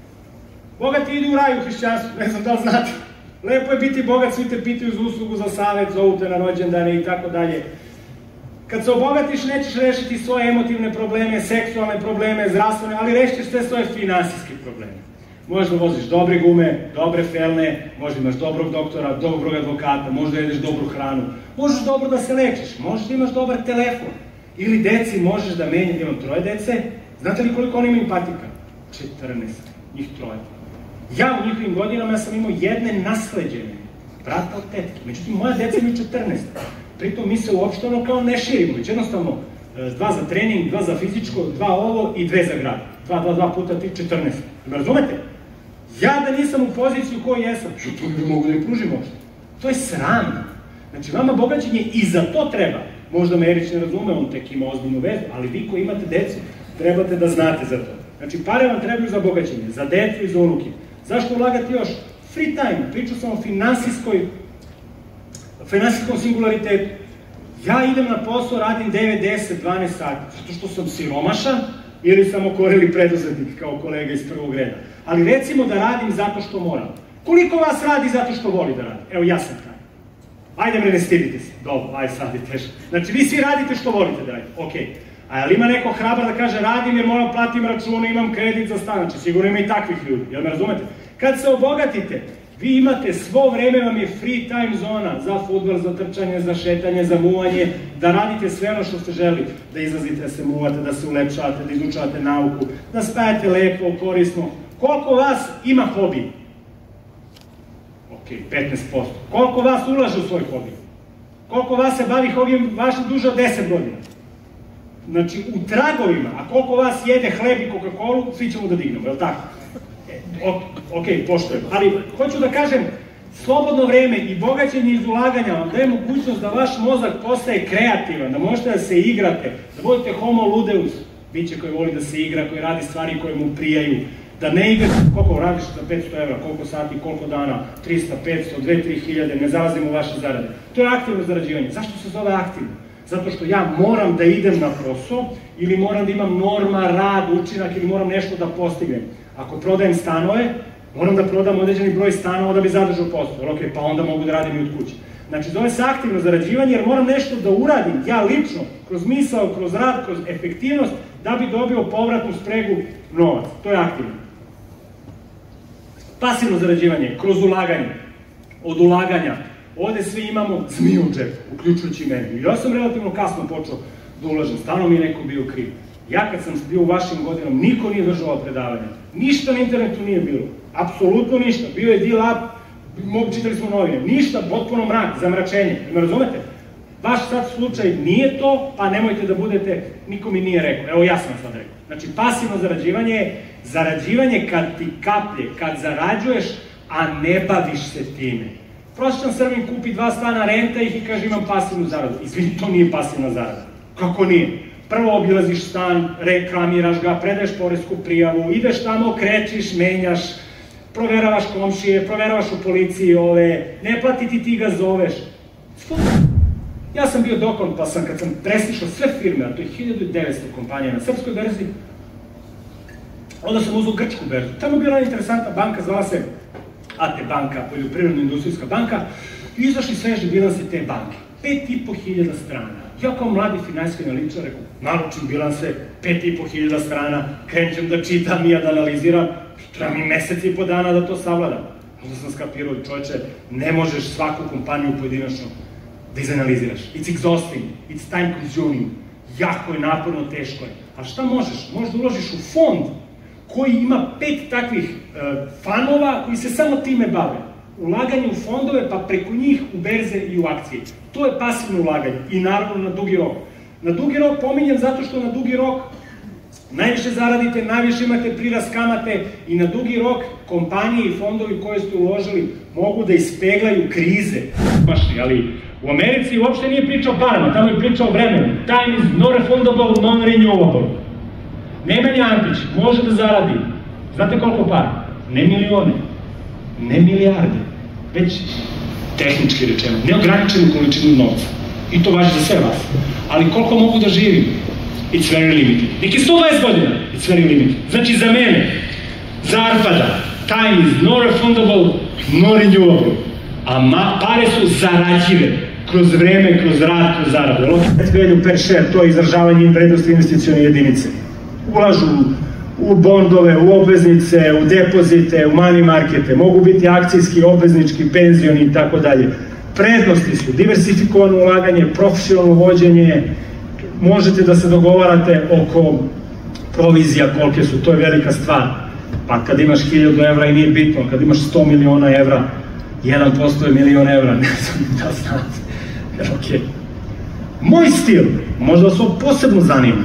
Bogati idu u raj u hrišćanstvu, ne znam da li znate. Lepo je biti bogat, svi te pitaju za uslugu, za savet, zovu te na rođendane i tako dalje. Kad se obogatiš, nećeš rešiti svoje emotivne probleme, seksualne probleme, zdravstvene, ali rešiš sve svoje finansijske probleme. Možeš da voziš dobre gume, dobre felne, možda imaš dobrog doktora, dobrog advokata, možda jedeš dobru hranu, možeš dobro da se lečiš, možeš da imaš dobar telefon. Ili deci možeš da menjaš, imam troje dece, znate li koliko oni imaju patika? četrnaest, njih troje. Ja u njihovim godinama sam imao jedne nasleđene, brata od tetke, međutim moja deca imaju četrnaest. Pritom mi se uopšte ono kao ne širimo, već jednostavno dva za trening, dva za fizičko, dva ovo i dve za grad. Dva, dva, dva puta tri, četrnaest. Me razumete? Ja da nisam u poziciju koju jesam, što to ne mogu da im pružim uopšte. To je sramno. Znači, vama bogaćenje i za to treba. Možda me Erić ne razume, on tek ima ozbiljnu vezu, ali vi koji imate decu, trebate da znate za to. Znači, pare vam trebaju za bogaćenje, za decu i za unuke. Zašto ulagati još? Free time, priču sam o finansijskoj, finansijskom singularitetu. Ja idem na posao, radim devet, deset, dvanaest sati, zato što sam siromašan ili sam okoreli preduzetnik kao kolega iz prvog reda. Ali recimo da radim zato što moram. Koliko vas radi zato što voli da radi? Evo, ja sam taj. Ajde me, ne stidite se. Dobro, ajde sad je teško. Znači, vi svi radite što volite da radite. Okej. A jel ima neko hrabar da kaže radim jer moram platim račune, imam kredit za stan? Znači, sigurno ima i takvih ljudi. Jel me razumete? Kad se obogatite, vi imate svo vreme, vam je free time zona za fudbal, za trčanje, za šetanje, za muvanje, da radite sve ono što ste želi, da izlazite, da se muvate, da se ulepšate, da izučavate nauku, da spajate lepo, korisno. Koliko vas ima hobi? Ok, petnaest posto. Koliko vas ulaže u svoj hobi? Koliko vas se bavi hobijem vašim duže od deset godina? Znači, u tragovima, a koliko vas jede hleb i Coca-Colu, svi ćemo da dignemo, je li tako? Ok, poštojem. Ali, hoću da kažem, slobodno vreme i bogaćenje iz ulaganja vam daje mogućnost da vaš mozak postaje kreativan, da možete da se igrate, da budete homo ludeus, biće koji voli da se igra, koji radi stvari koje mu prijaju, da ne igraš koliko radiš za petsto evra, koliko sati, koliko dana, trista, petsto, dve, tri hiljade, ne zalazimo u vaše zarade. To je aktivno zarađivanje. Zašto se zove aktivno? Zato što ja moram da idem na posao ili moram da imam norma, rad, učinak ili moram nešto da postignem. Ako prodajem stanove, moram da prodam određeni broj stanova da bi zadržao posao. Ok, pa onda mogu da radim i od kuće. Znači, zove se aktivno zarađivanje jer moram nešto da uradim, ja lično, kroz misao, kroz rad, kroz efektivnost, da bi dobio povratnu spregu novac. To je aktivno. Pasivno zarađivanje, kroz ulaganje, od ulaganja. Ovde svi imamo zmiju u džepu, uključujući mene. I ja sam relativno kasno počeo da ulažem, stvarno mi je neko bio kriv. Ja kad sam bio u vašim godinom, niko nije držao predavanja. Ništa na internetu nije bilo. Apsolutno ništa. Bio je deal up, čitali smo novine. Ništa, potpuno mrak, zamračenje. Me razumete? Vaš sad slučaj nije to, pa nemojte da budete, niko mi nije rekao. Evo ja sam sad rekao. Znači, pasivno zarađivanje je zarađivanje kad ti kaplje, kad zarađuješ, a ne baviš se time. Prosječan Srbin kupi dva stana, renta ih i kaže imam pasivnu zaradu. Izvini, to nije pasivna zarada. Kako nije? Prvo obilaziš stan, reklamiraš ga, predaješ poresku prijavu, ideš tamo, krećiš, menjaš, proveravaš komšije, proveravaš u policiji ove, ne plati ti, ti ga zoveš. Ja sam bio dokon, pa sam, kad sam preslišao sve firme, a to je hiljadu devetsto kompanija na srpskoj berzi, onda sam uzao grčku berzu. Tamo je bila interesantna banka, zvala se A T banka, poljoprivredno-industrijska banka, i izašli sveži bilansi te banke. Pet i po hiljada strana. Ja kao mladi finansijski analitičar rekao, naručim bilanse, pet i po hiljada strana, krećem da čitam i da analiziram, treba mi mesec i po dana da to savladam. Onda sam skapirao, čoveče, ne možeš svaku kompaniju pojedinačno da izanaliziraš. It's exhausting, it's time consuming, jako je naporno, teško je. A šta možeš? Možeš da uložiš u fond koji ima pet takvih fanova koji se samo time bave. Ulaganje u fondove, pa preko njih u berze i u akcije. To je pasivno ulaganje i naravno na dugi rok. Na dugi rok pominjem zato što na dugi rok najviše zaradite, najviše imate prirast kamate i na dugi rok kompanije i fondovi koje ste uložili mogu da ispeglaju krize. Ali u Americi uopšte nije priča o parama, tamo je priča o vremenu. Time is non-refundable, non-renewable. Nemanja Antić može da zaradi, znate koliko para? Ne milione, ne milijarde, već tehnički rečeno, neograničenu količinu novca. I to važi za sve vas. Ali koliko mogu da živim? It's very limited. Neki sto dvadeset godina, it's very limited. Znači za mene, za Arpada, time is non-refundable, non-renewable. A pare su zarađive kroz vreme, kroz rad, kroz zaradu. Value per share, to je izražavanje vrednosti investicione jedinice. Ulažu u bondove, u obveznice, u depozite, u money markete, mogu biti akcijski, obveznički, penzioni i tako dalje. Prednosti su diversifikovano ulaganje, profesionalno vođenje, možete da se dogovarate oko provizija kolike su, to je velika stvar. Pa kad imaš hiljadu evra i nije bitno, kad imaš sto miliona evra, jedan posto je milion evra, ne znam da znate. Ok. Moj stil, možda vas ovo posebno zanima,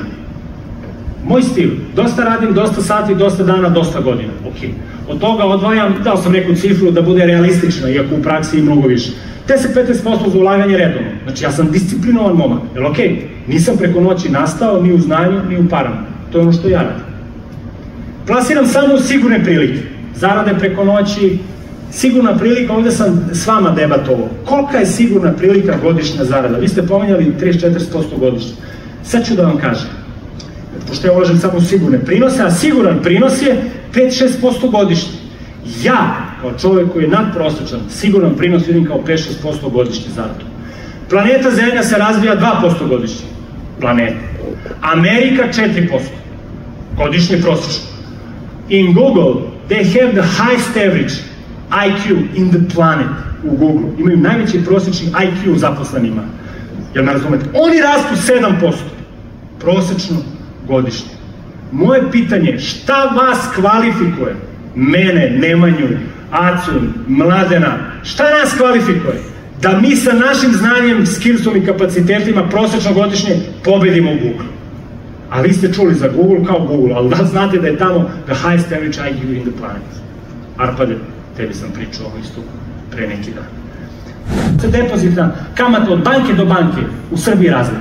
moj stil, dosta radim, dosta sati, dosta dana, dosta godina, ok. Od toga odvajam, dao sam neku cifru da bude realistična, iako u praksi i mnogo više. deset do petnaest posto za ulaganje redovno, znači ja sam disciplinovan momak, jel ok? Nisam preko noći nastao ni u znanju, ni u parama, to je ono što ja radim. Plasiram samo u sigurne prilike, zarade preko noći, sigurna prilika, ovde sam s vama debatovao, kolika je sigurna prilika godišnja zarada? Vi ste pomenjali trideset do četrdeset posto godišnje, sad ću da vam kažem. Pošto ja ulažem samo u sigurne prinose, a siguran prinos je pet do šest posto godišnje. Ja, kao čovek koji je nadprosečan, siguran prinos vidim kao pet do šest posto godišnje zaradu. Planeta Zemlja se razvija dva posto godišnje. Planeta. Amerika četiri posto. Godišnje prosečno. In Google, they have the highest average I Q in the planet. U Google. Imaju najveći prosečni I Q zaposlenima. Jel me razumete? Oni rastu sedam posto. Prosečno godišnje. Moje pitanje je šta vas kvalifikuje? Mene, Nemanju, Acu, Mladena, šta nas kvalifikuje? Da mi sa našim znanjem, skillsom i kapacitetima prosečno godišnje pobedimo Google. A vi ste čuli za Google kao Google, ali da znate da je tamo the highest average I Q in the planet. Arpade, tebi sam pričao ovo isto pre neki dan. Depozitna kamata od banke do banke u Srbiji razlika.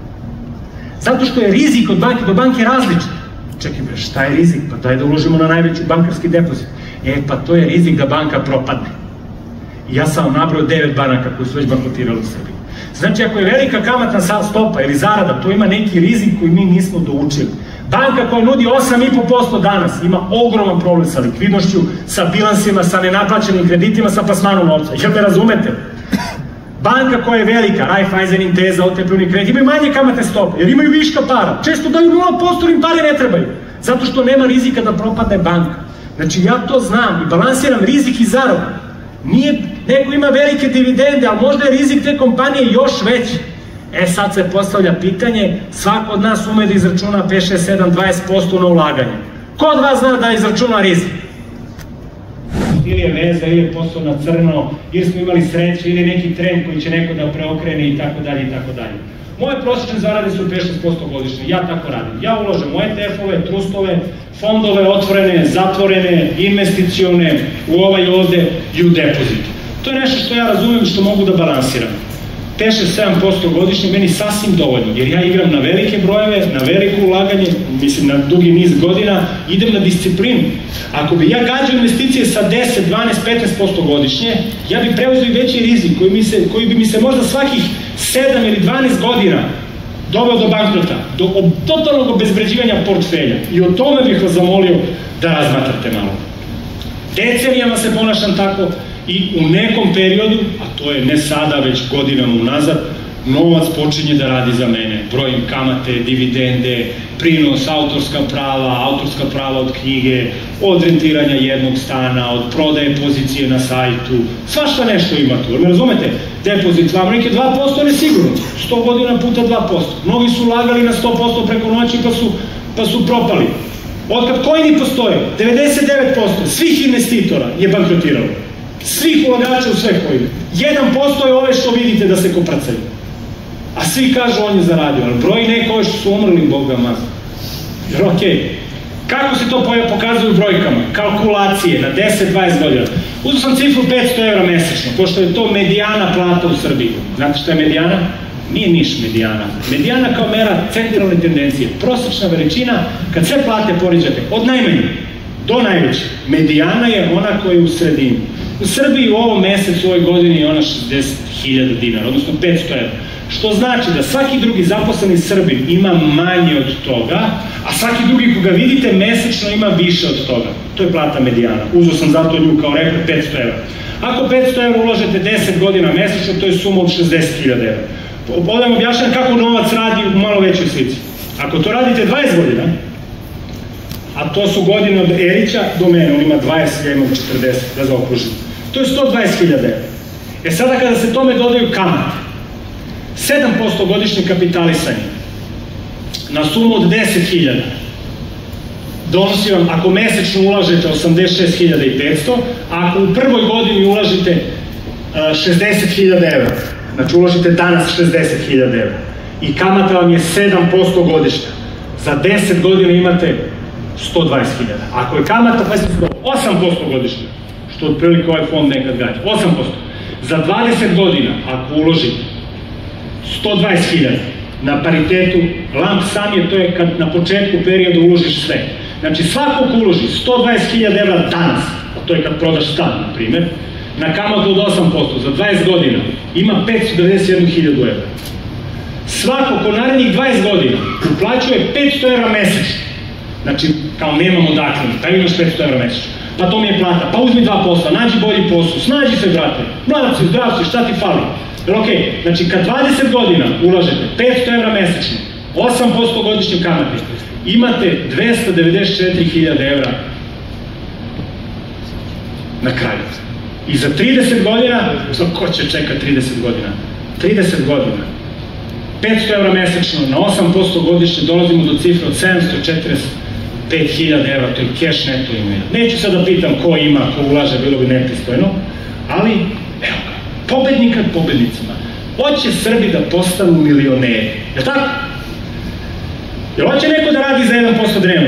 Zato što je rizik od banke do banke različit. Čekaj bre, šta je rizik? Pa daj da uložimo na najveći bankarski depozit. E, pa to je rizik da banka propadne. I ja sam vam nabrao devet banaka koji su već bankrotirali u Srbiji. Znači, ako je velika kamatna stopa ili zarada, to ima neki rizik koji mi nismo doučili. Banka koja nudi osam i po posto danas ima ogroman problem sa likvidnošću, sa bilansima, sa nenaplaćenim kreditima, sa plasmanom novca. Jel me razumete? Banka koja je velika, Raiffeisen, Intesa, otepljeni kredit, imaju manje kamatne stope, jer imaju viška para. Često daju nula posto, im pare ne trebaju. Zato što nema rizika da propadne banka. Znači, ja to znam i balansiram rizik i zaradu. Nije, neko ima velike dividende, ali možda je rizik te kompanije još veći. E, sad se postavlja pitanje, svako od nas ume da izračuna pet, šest, sedam, dvadeset posto na ulaganje. Ko od vas zna da izračuna rizik? Ili je veza, ili je posao na crno, ili smo imali sreće, ili neki trend koji će neko da preokrene i tako dalje i tako dalje. Moje prosječne zarade su pet do šest posto godišnje, ja tako radim. Ja uložem u E T F-ove, trustove, fondove otvorene, zatvorene, investicione, u ovaj ovde i u depozit. To je nešto što ja razumem i što mogu da balansiram. pet do šest, sedam posto godišnje meni sasvim dovoljno, jer ja igram na velike brojeve, na veliko ulaganje, mislim na dugi niz godina, idem na disciplinu. Ako bi ja gađao investicije sa deset, dvanaest, petnaest posto godišnje, ja bi preuzeo i veći rizik koji, mi se, koji bi mi se možda svakih sedam ili dvanaest godina doveo do bankrota, do totalnog obezvređivanja portfelja. I o tome bih vas zamolio da razmatrate malo. Decenijama se ponašam tako i u nekom periodu, a to je ne sada, već godinama unazad, novac počinje da radi za mene. Brojim kamate, dividende, prinos, autorska prava, autorska prava od knjige, od rentiranja jednog stana, od prodaje pozicije na sajtu, svašta nešto ima tu. Ne razumete? Depozit vam neke dva posto ne sigurno, sto godina puta dva posto. Mnogi su ulagali na sto posto preko noći pa su, pa su propali. Otkad coini postoje, devedeset devet posto svih investitora je bankrotiralo. Svih ulagača u sve coine. jedan posto je ove što vidite da se kopracaju. A svi kažu on je zaradio, ali broj neko ove što su umrli, Bog ga maza. Jer okej, kako se to pokazuju brojkama? Kalkulacije na deset dvadeset godina. Uzeo sam cifru petsto evra mesečno, pošto je to medijana plata u Srbiji. Znate šta je medijana? Nije niš medijana. Medijana kao mera centralne tendencije. Prosečna veličina, kad sve plate poriđate, od najmanje do najveće. Medijana je ona koja je u sredini. U Srbiji u ovom mesecu, u ovoj godini je ona šezdeset hiljada dinara, odnosno petsto evra. Što znači da svaki drugi zaposleni Srbin ima manje od toga, a svaki drugi koga vidite mesečno ima više od toga. To je plata medijana. Uzeo sam zato nju kao rekao petsto evra. Ako petsto evra uložete deset godina mesečno, to je suma od šezdeset hiljada evra. Ovdje vam objašnjam kako novac radi u malo većoj slici. Ako to radite dvadeset godina, a to su godine od Erića do mene, on ima dvadeset, ja imam četrdeset, da zaokružim. To je sto dvadeset hiljada evra. E sada kada se tome dodaju kamate, sedam posto godišnje kapitalisanje na sumu od deset hiljada donosi vam, ako mesečno ulažete osamdeset šest hiljada petsto, a ako u prvoj godini ulažite šezdeset hiljada evra, znači uložite danas šezdeset hiljada evra i kamata vam je sedam posto godišnja, za deset godina imate sto dvadeset hiljada. Ako je kamata, pa ste osam posto godišnja, što otprilike ovaj fond nekad gađa, osam posto. Za dvadeset godina, ako uložite sto dvadeset hiljada na paritetu, lump sum je to je kad na početku perioda uložiš sve. Znači svako ko uloži sto dvadeset hiljada evra danas, a to je kad prodaš stan, na primjer, na kamatu od osam posto, za dvadeset godina ima petsto devedeset jednu hiljadu evra. Svako ko narednih dvadeset godina uplaćuje petsto evra mesečno, znači kao nemamo dakle, pa imaš petsto evra mesečno, pa to mi je plata, pa uzmi dva posla, nađi bolji posao, snađi se brate, mlad si, zdrav si, šta ti fali? Jer okej, znači kad dvadeset godina ulažete petsto evra mesečno, osam posto godišnje kamate, imate dvesta devedeset četiri hiljade evra na kraju. I za trideset godina, ko će čekati trideset godina? trideset godina, petsto evra mesečno, na osam posto godišnje dolazimo do cifre od sedamsto četrdeset pet hiljada evra, to je cash neto imovina. Neću sad da pitam ko ima, ko ulaže, bilo bi nepristojno, ali, evo ga, pobednik nad pobednicima. Hoće Srbi da postanu milioneri, je tako? Jel hoće neko da radi za jedan posto dnevno?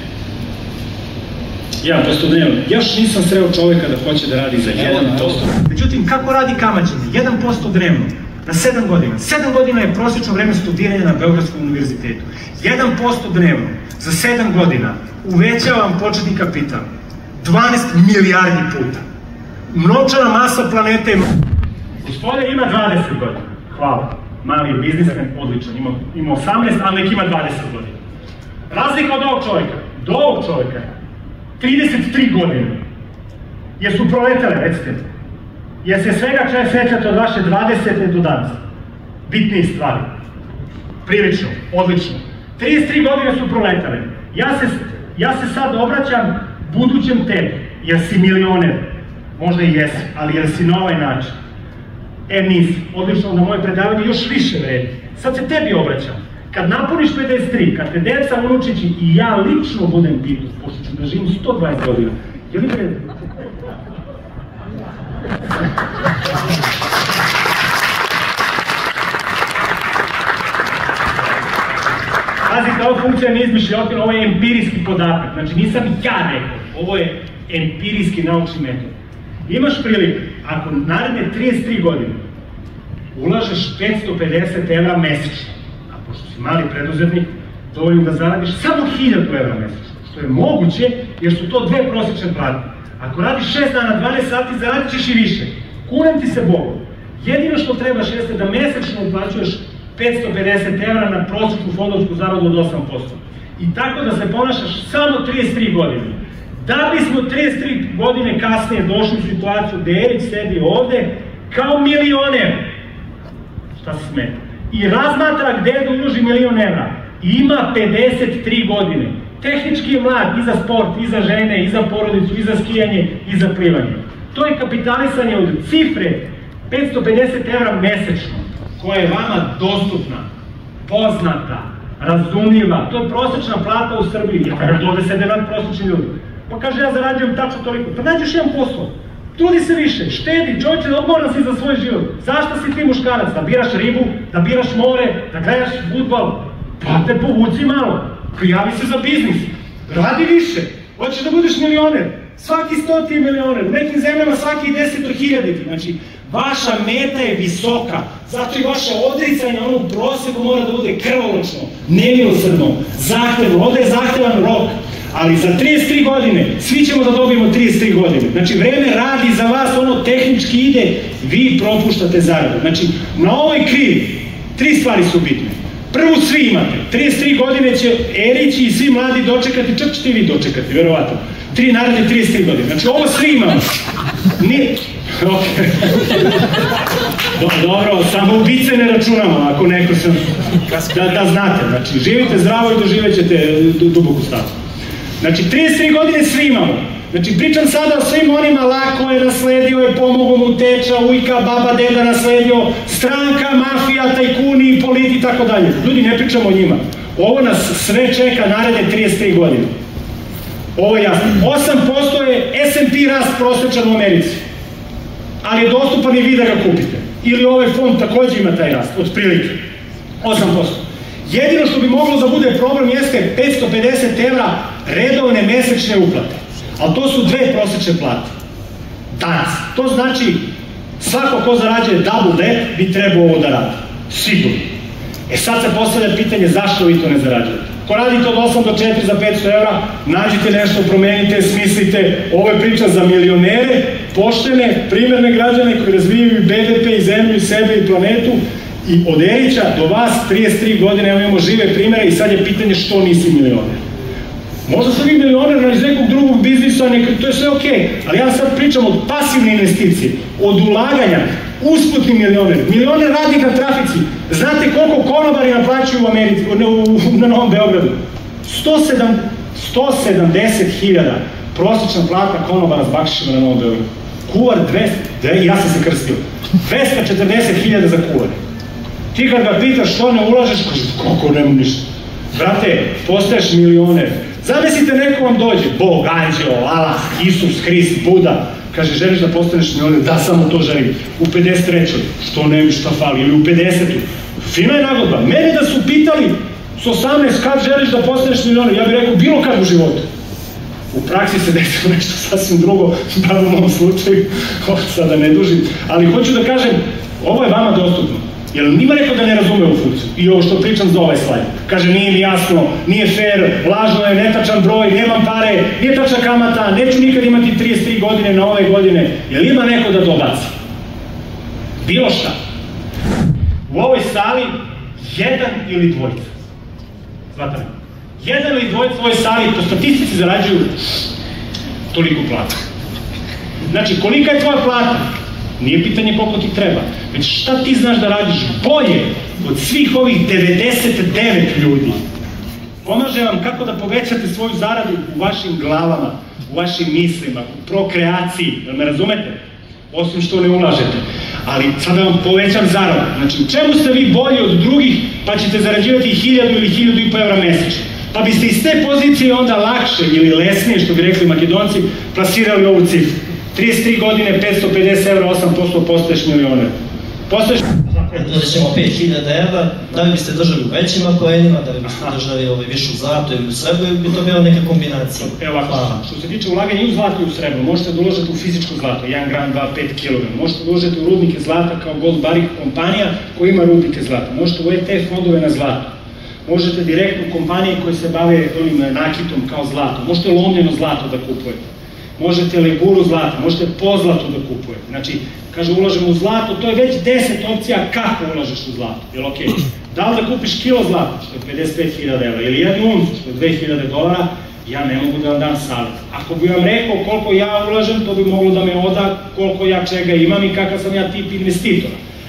jedan posto dnevno. Još nisam sreo čoveka da hoće da radi za jedan posto. Međutim, kako radi kamaćenje? jedan posto dnevno, na sedam godina. sedam godina je prosječno vreme studiranja na Beogradskom univerzitetu. jedan posto dnevno, za sedam godina, uvećava vam početni kapital. dvanaest milijardi puta. Novčana masa planete je... Gospodin ima dvadeset godina. Hvala. Mali je biznismen, odličan. Ima osamnaest, ali nek ima dvadeset godina. Razlika od ovog čovjeka, do ovog čovjeka, trideset tri godine. Jesu proletale, recite. Jer se svega čaj sećate od vaše dvadesete do danas. Bitnije stvari. Prilično, odlično. trideset tri godine su proletale. Ja se, ja se sad obraćam budućem tebi, jer si milioner. Možda i jesi, ali jer si na ovaj način. E, nisi. Odlično, da moje predavanje još više vredi. Sad se tebi obraćam. Kad napuniš pedeset tri, kad te deca, unučići i ja lično budem pitu, pošto ću da živim sto dvadeset godina, je li vredi? Pazite, ova funkcija nije izmišljotina, ovo je empirijski podatak. Znači, nisam ja rekao, ovo je empirijski naučni metod. Imaš priliku, ako naredne trideset tri godine ulažeš petsto pedeset evra mesečno, a pošto si mali preduzetnik, dovoljno da zaradiš samo hiljadu evra mesečno, što je moguće, jer su to dve prosječne plate. Ako radiš šest dana, dvanaest sati, zaradit ćeš i više. Kunem ti se Bogu. Jedino što trebaš jeste da mesečno uplaćuješ petsto pedeset evra na prosječnu fondovsku zaradu od osam posto. I tako da se ponašaš samo trideset tri godine. Da bismo trideset tri godine kasnije došli u situaciju da Erić sedi ovde kao milioner. šta se smeta. I razmatra gde da uloži milion evra. Ima pedeset tri godine. Tehnički je mlad i za sport, i za žene, i za porodicu, i za skijanje, i za plivanje. To je kapitalisanje od cifre petsto pedeset evra mesečno, koja je vama dostupna, poznata, razumljiva. To je prosečna plata u Srbiji. Ja kažem, ovde sede nadprosečni ljudi. Pa kaže, ja zarađujem tačno toliko. Pa nađeš jedan posao. Trudi se više, štedi, čovječe, odgovoran si za svoj život. Zašto si ti muškarac? Da biraš ribu, da biraš more, da gledaš fudbal? Pa te povuci malo. Prijavi se za biznis. Radi više. Hoćeš da budeš milioner. Svaki stoti je milioner. U nekim zemljama svaki deseto hiljaditi. Znači, vaša meta je visoka. Zato i vaše odricanje na onom proseku mora da bude krvoločno, nemilosrdno, zahtevno. Ovde je zahtevan rok. Ali za trideset tri godine, svi ćemo da dobijemo trideset tri godine. Znači, vreme radi za vas, ono tehnički ide, vi propuštate zaradu. Znači, na ovoj krivi, tri stvari su bitne. Prvu svi imate, trideset tri godine će Erići i svi mladi dočekati, čak ćete i vi dočekati, verovatno. Tri naredne trideset tri godine. Znači, ovo svi imamo. Nije... Dobro, samo ubice ne računamo, ako neko sam... Da znate, znači, živite zdravo i doživećete duboku stavu. Znači, trideset tri godine svi imamo. Znači, pričam sada o svim onima, lako je nasledio, je pomogao mu teča, ujka, baba, deda nasledio, stranka, mafija, tajkuni, politi i tako dalje. Ljudi, ne pričamo o njima. Ovo nas sve čeka naredne trideset tri godine. Ovo je jasno. osam posto je es and pe rast prosječan u Americi. Ali je dostupan i vi da ga kupite. Ili ovaj fond takođe ima taj rast, otprilike. osam posto. Jedino što bi moglo da bude problem jeste petsto pedeset evra redovne mesečne uplate. Ali to su dve prosečne plate. Danas. To znači, svako ko zarađuje double that bi trebao ovo da radi. Sigurno. E sad se postavlja pitanje zašto vi to ne zarađujete. Ko radite od osam do četiri za petsto evra, nađite nešto, promenite, smislite. Ovo je priča za milionere, poštene, primerne građane koji razvijaju be de pe i zemlju i sebe i planetu. I od Erića do vas trideset tri godine, evo imamo žive primere i sad je pitanje što nisi milioner. Možda su vi milioner iz nekog drugog biznisa, to je sve okej, ali ja sad pričam od pasivne investicije, od ulaganja, usputni milioner, milioner radi na trafici. Znate koliko konobari naplaćuju u Americi, na Novom Beogradu? sto sedamdeset hiljada prosječna plata konobara s bakšišima na Novom Beogradu. Kuvar dvesta, ja sam se krstio, dvesta četrdeset hiljada za kuvare. Ti kad ga pitaš što ne ulažeš, kažeš kako nema ništa. Brate, postaješ milioner. Zamislite, neko vam dođe, Bog, anđeo, Allah, Isus, Hrist, Buda, kaže, želiš da postaneš milioner? Da, samo to želim. U pedeset trećoj što nema šta fali, ili u pedesetoj Fina je nagodba. Mene da su pitali s osamnaest kad želiš da postaneš milioner, ja bih rekao bilo kad u životu. U praksi se desilo nešto sasvim drugo, bar u mom slučaju, sada ne dužim, ali hoću da kažem, ovo je vama dostupno. Jer nima rekao da ne razume ovu funkciju. I ovo što pričam za ovaj slajd. Kaže, nije mi jasno, nije fair, lažno je, netačan broj, nemam pare, nije tačna kamata, neću nikad imati trideset tri godine na ove godine. Jel ima neko da dobaci? Bilo šta. U ovoj sali jedan ili dvojica. Znate, jedan ili dvojica u ovoj sali po statistici zarađuju toliko plata. Znači, kolika je tvoja plata? Nije pitanje koliko ti treba, već šta ti znaš da radiš bolje od svih ovih devedeset devet ljudi. Pomaže vam kako da povećate svoju zaradu u vašim glavama, u vašim mislima, u prokreaciji, da me razumete? Osim što ne ulažete. Ali sad da vam povećam zaradu. Znači, u čemu ste vi bolji od drugih, pa ćete zarađivati hiljadu ili hiljadu i po evra mesečno? Pa biste iz te pozicije onda lakše ili lesnije, što bi rekli Makedonci, plasirali ovu cifru. trideset tri godine, petsto pedeset evra, osam posto postaješ milioner. Postaješ... Da ćemo pet hiljada evra, da li biste držali u većim akoenima, da li biste držali više u zlato ili u srebro, ili bi to bila neka kombinacija? Evo ovako, što se tiče ulaganja i u zlato i u srebro, možete da uložete u fizičko zlato, jedan gram, dva, pet kilograma, možete da uložete u rudnike zlata kao Gold Barrick kompanija koja ima rudnike zlata, možete u e te ef fondove na zlato, možete direktno u kompanije koje se bave onim nakitom kao zlato, možete lomljeno zlato da kupujete. Možete leguru zlata, možete pozlatu da kupujete. Znači, kaže, ulažemo u zlato, to je već deset opcija kako ulažeš u zlato, jel okej? Da li da kupiš kilo zlata, što je pedeset pet hiljada evra, ili jednu uncu, što je dve hiljade dolara, ja ne mogu da vam dam savjet. Ako bi vam rekao koliko ja ulažem, to bi moglo da me oda koliko ja čega imam i kakav sam ja tip investitora.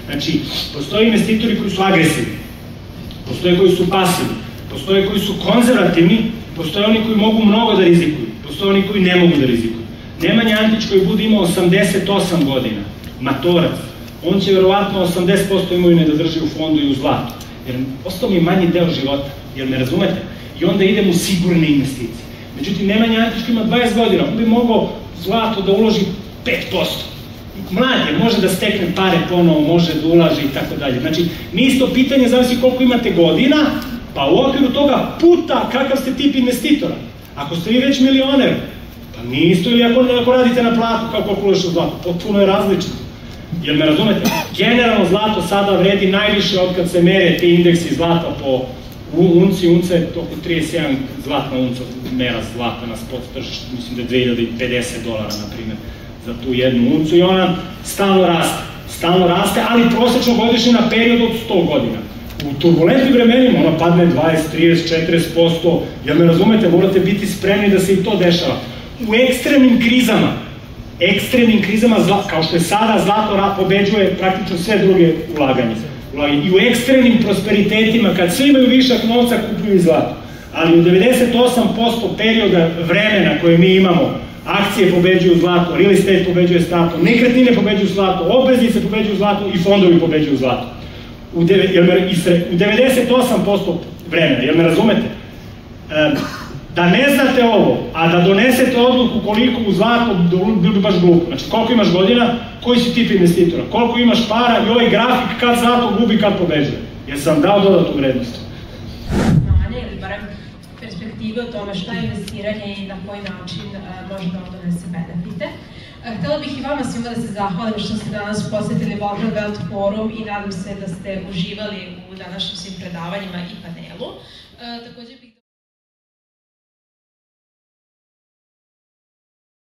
Znači, postoje investitori koji su agresivni, postoje koji su pasivni, postoje koji su konzervativni, postoje oni koji mogu mnogo da rizikuju, postoje oni koji ne mogu da rizikuju. Nemanja Antić koji bude imao osamdeset osam godina, matorac, on će verovatno osamdeset posto imovine da drži u fondu i u zlatu, jer ostao mi je manji deo života, jer me razumete? I onda idem u sigurne investicije. Međutim, Nemanja Antić koji ima dvadeset godina, on bi mogao zlato da uloži pet posto. Mlad je, može da stekne pare ponovo, može da ulaže i tako dalje. Znači, nije isto pitanje, zavisi koliko imate godina, pa u okviru toga puta kakav ste tip investitora. Ako ste vi već milioner, pa nije isto ili ako, ako radite na platu kao koliko uložite u zlato, potpuno je različito. Jer me razumete, generalno zlato sada vredi najviše od kad se mere ti indeksi zlata po unci, unca je oko trideset jedan zlatna unca mera zlata na spot tržištu, mislim da je dve hiljade pedeset dolara, na primjer, za tu jednu uncu i ona stalno raste, stalno raste, ali prosečno godišnje na period od sto godina. U turbulentnim vremenima ona padne dvadeset, trideset, četrdeset posto, jer me razumete, morate biti spremni da se i to dešava. U ekstremnim krizama, ekstremnim krizama, kao što je sada, zlato pobeđuje praktično sve druge ulaganje. I u ekstremnim prosperitetima, kad svi imaju višak novca, kupuju i zlato. Ali u devedeset osam posto perioda vremena koje mi imamo, akcije pobeđuju zlato, real estate pobeđuje zlato, nekretnine pobeđuju zlato, obveznice pobeđuju zlato i fondovi pobeđuju zlato. U devedeset osam posto vremena, jel me razumete? Da ne znate ovo, a da donesete odluku koliko u zlato, bilo bi baš glupo. Znači, koliko imaš godina, koji si tip investitora, koliko imaš para i ovaj grafik kad zlato gubi, kad pobeđuje. Jer sam dao dodatnu vrednost. Znanje ili barem perspektive o tome šta je investiranje i na koji način može da vam donese benefite. Htela bih i vama svima da se zahvalim što ste danas posetili Beograd Wealth Forum i nadam se da ste uživali u današnjim svim predavanjima i panelu. Takođe bih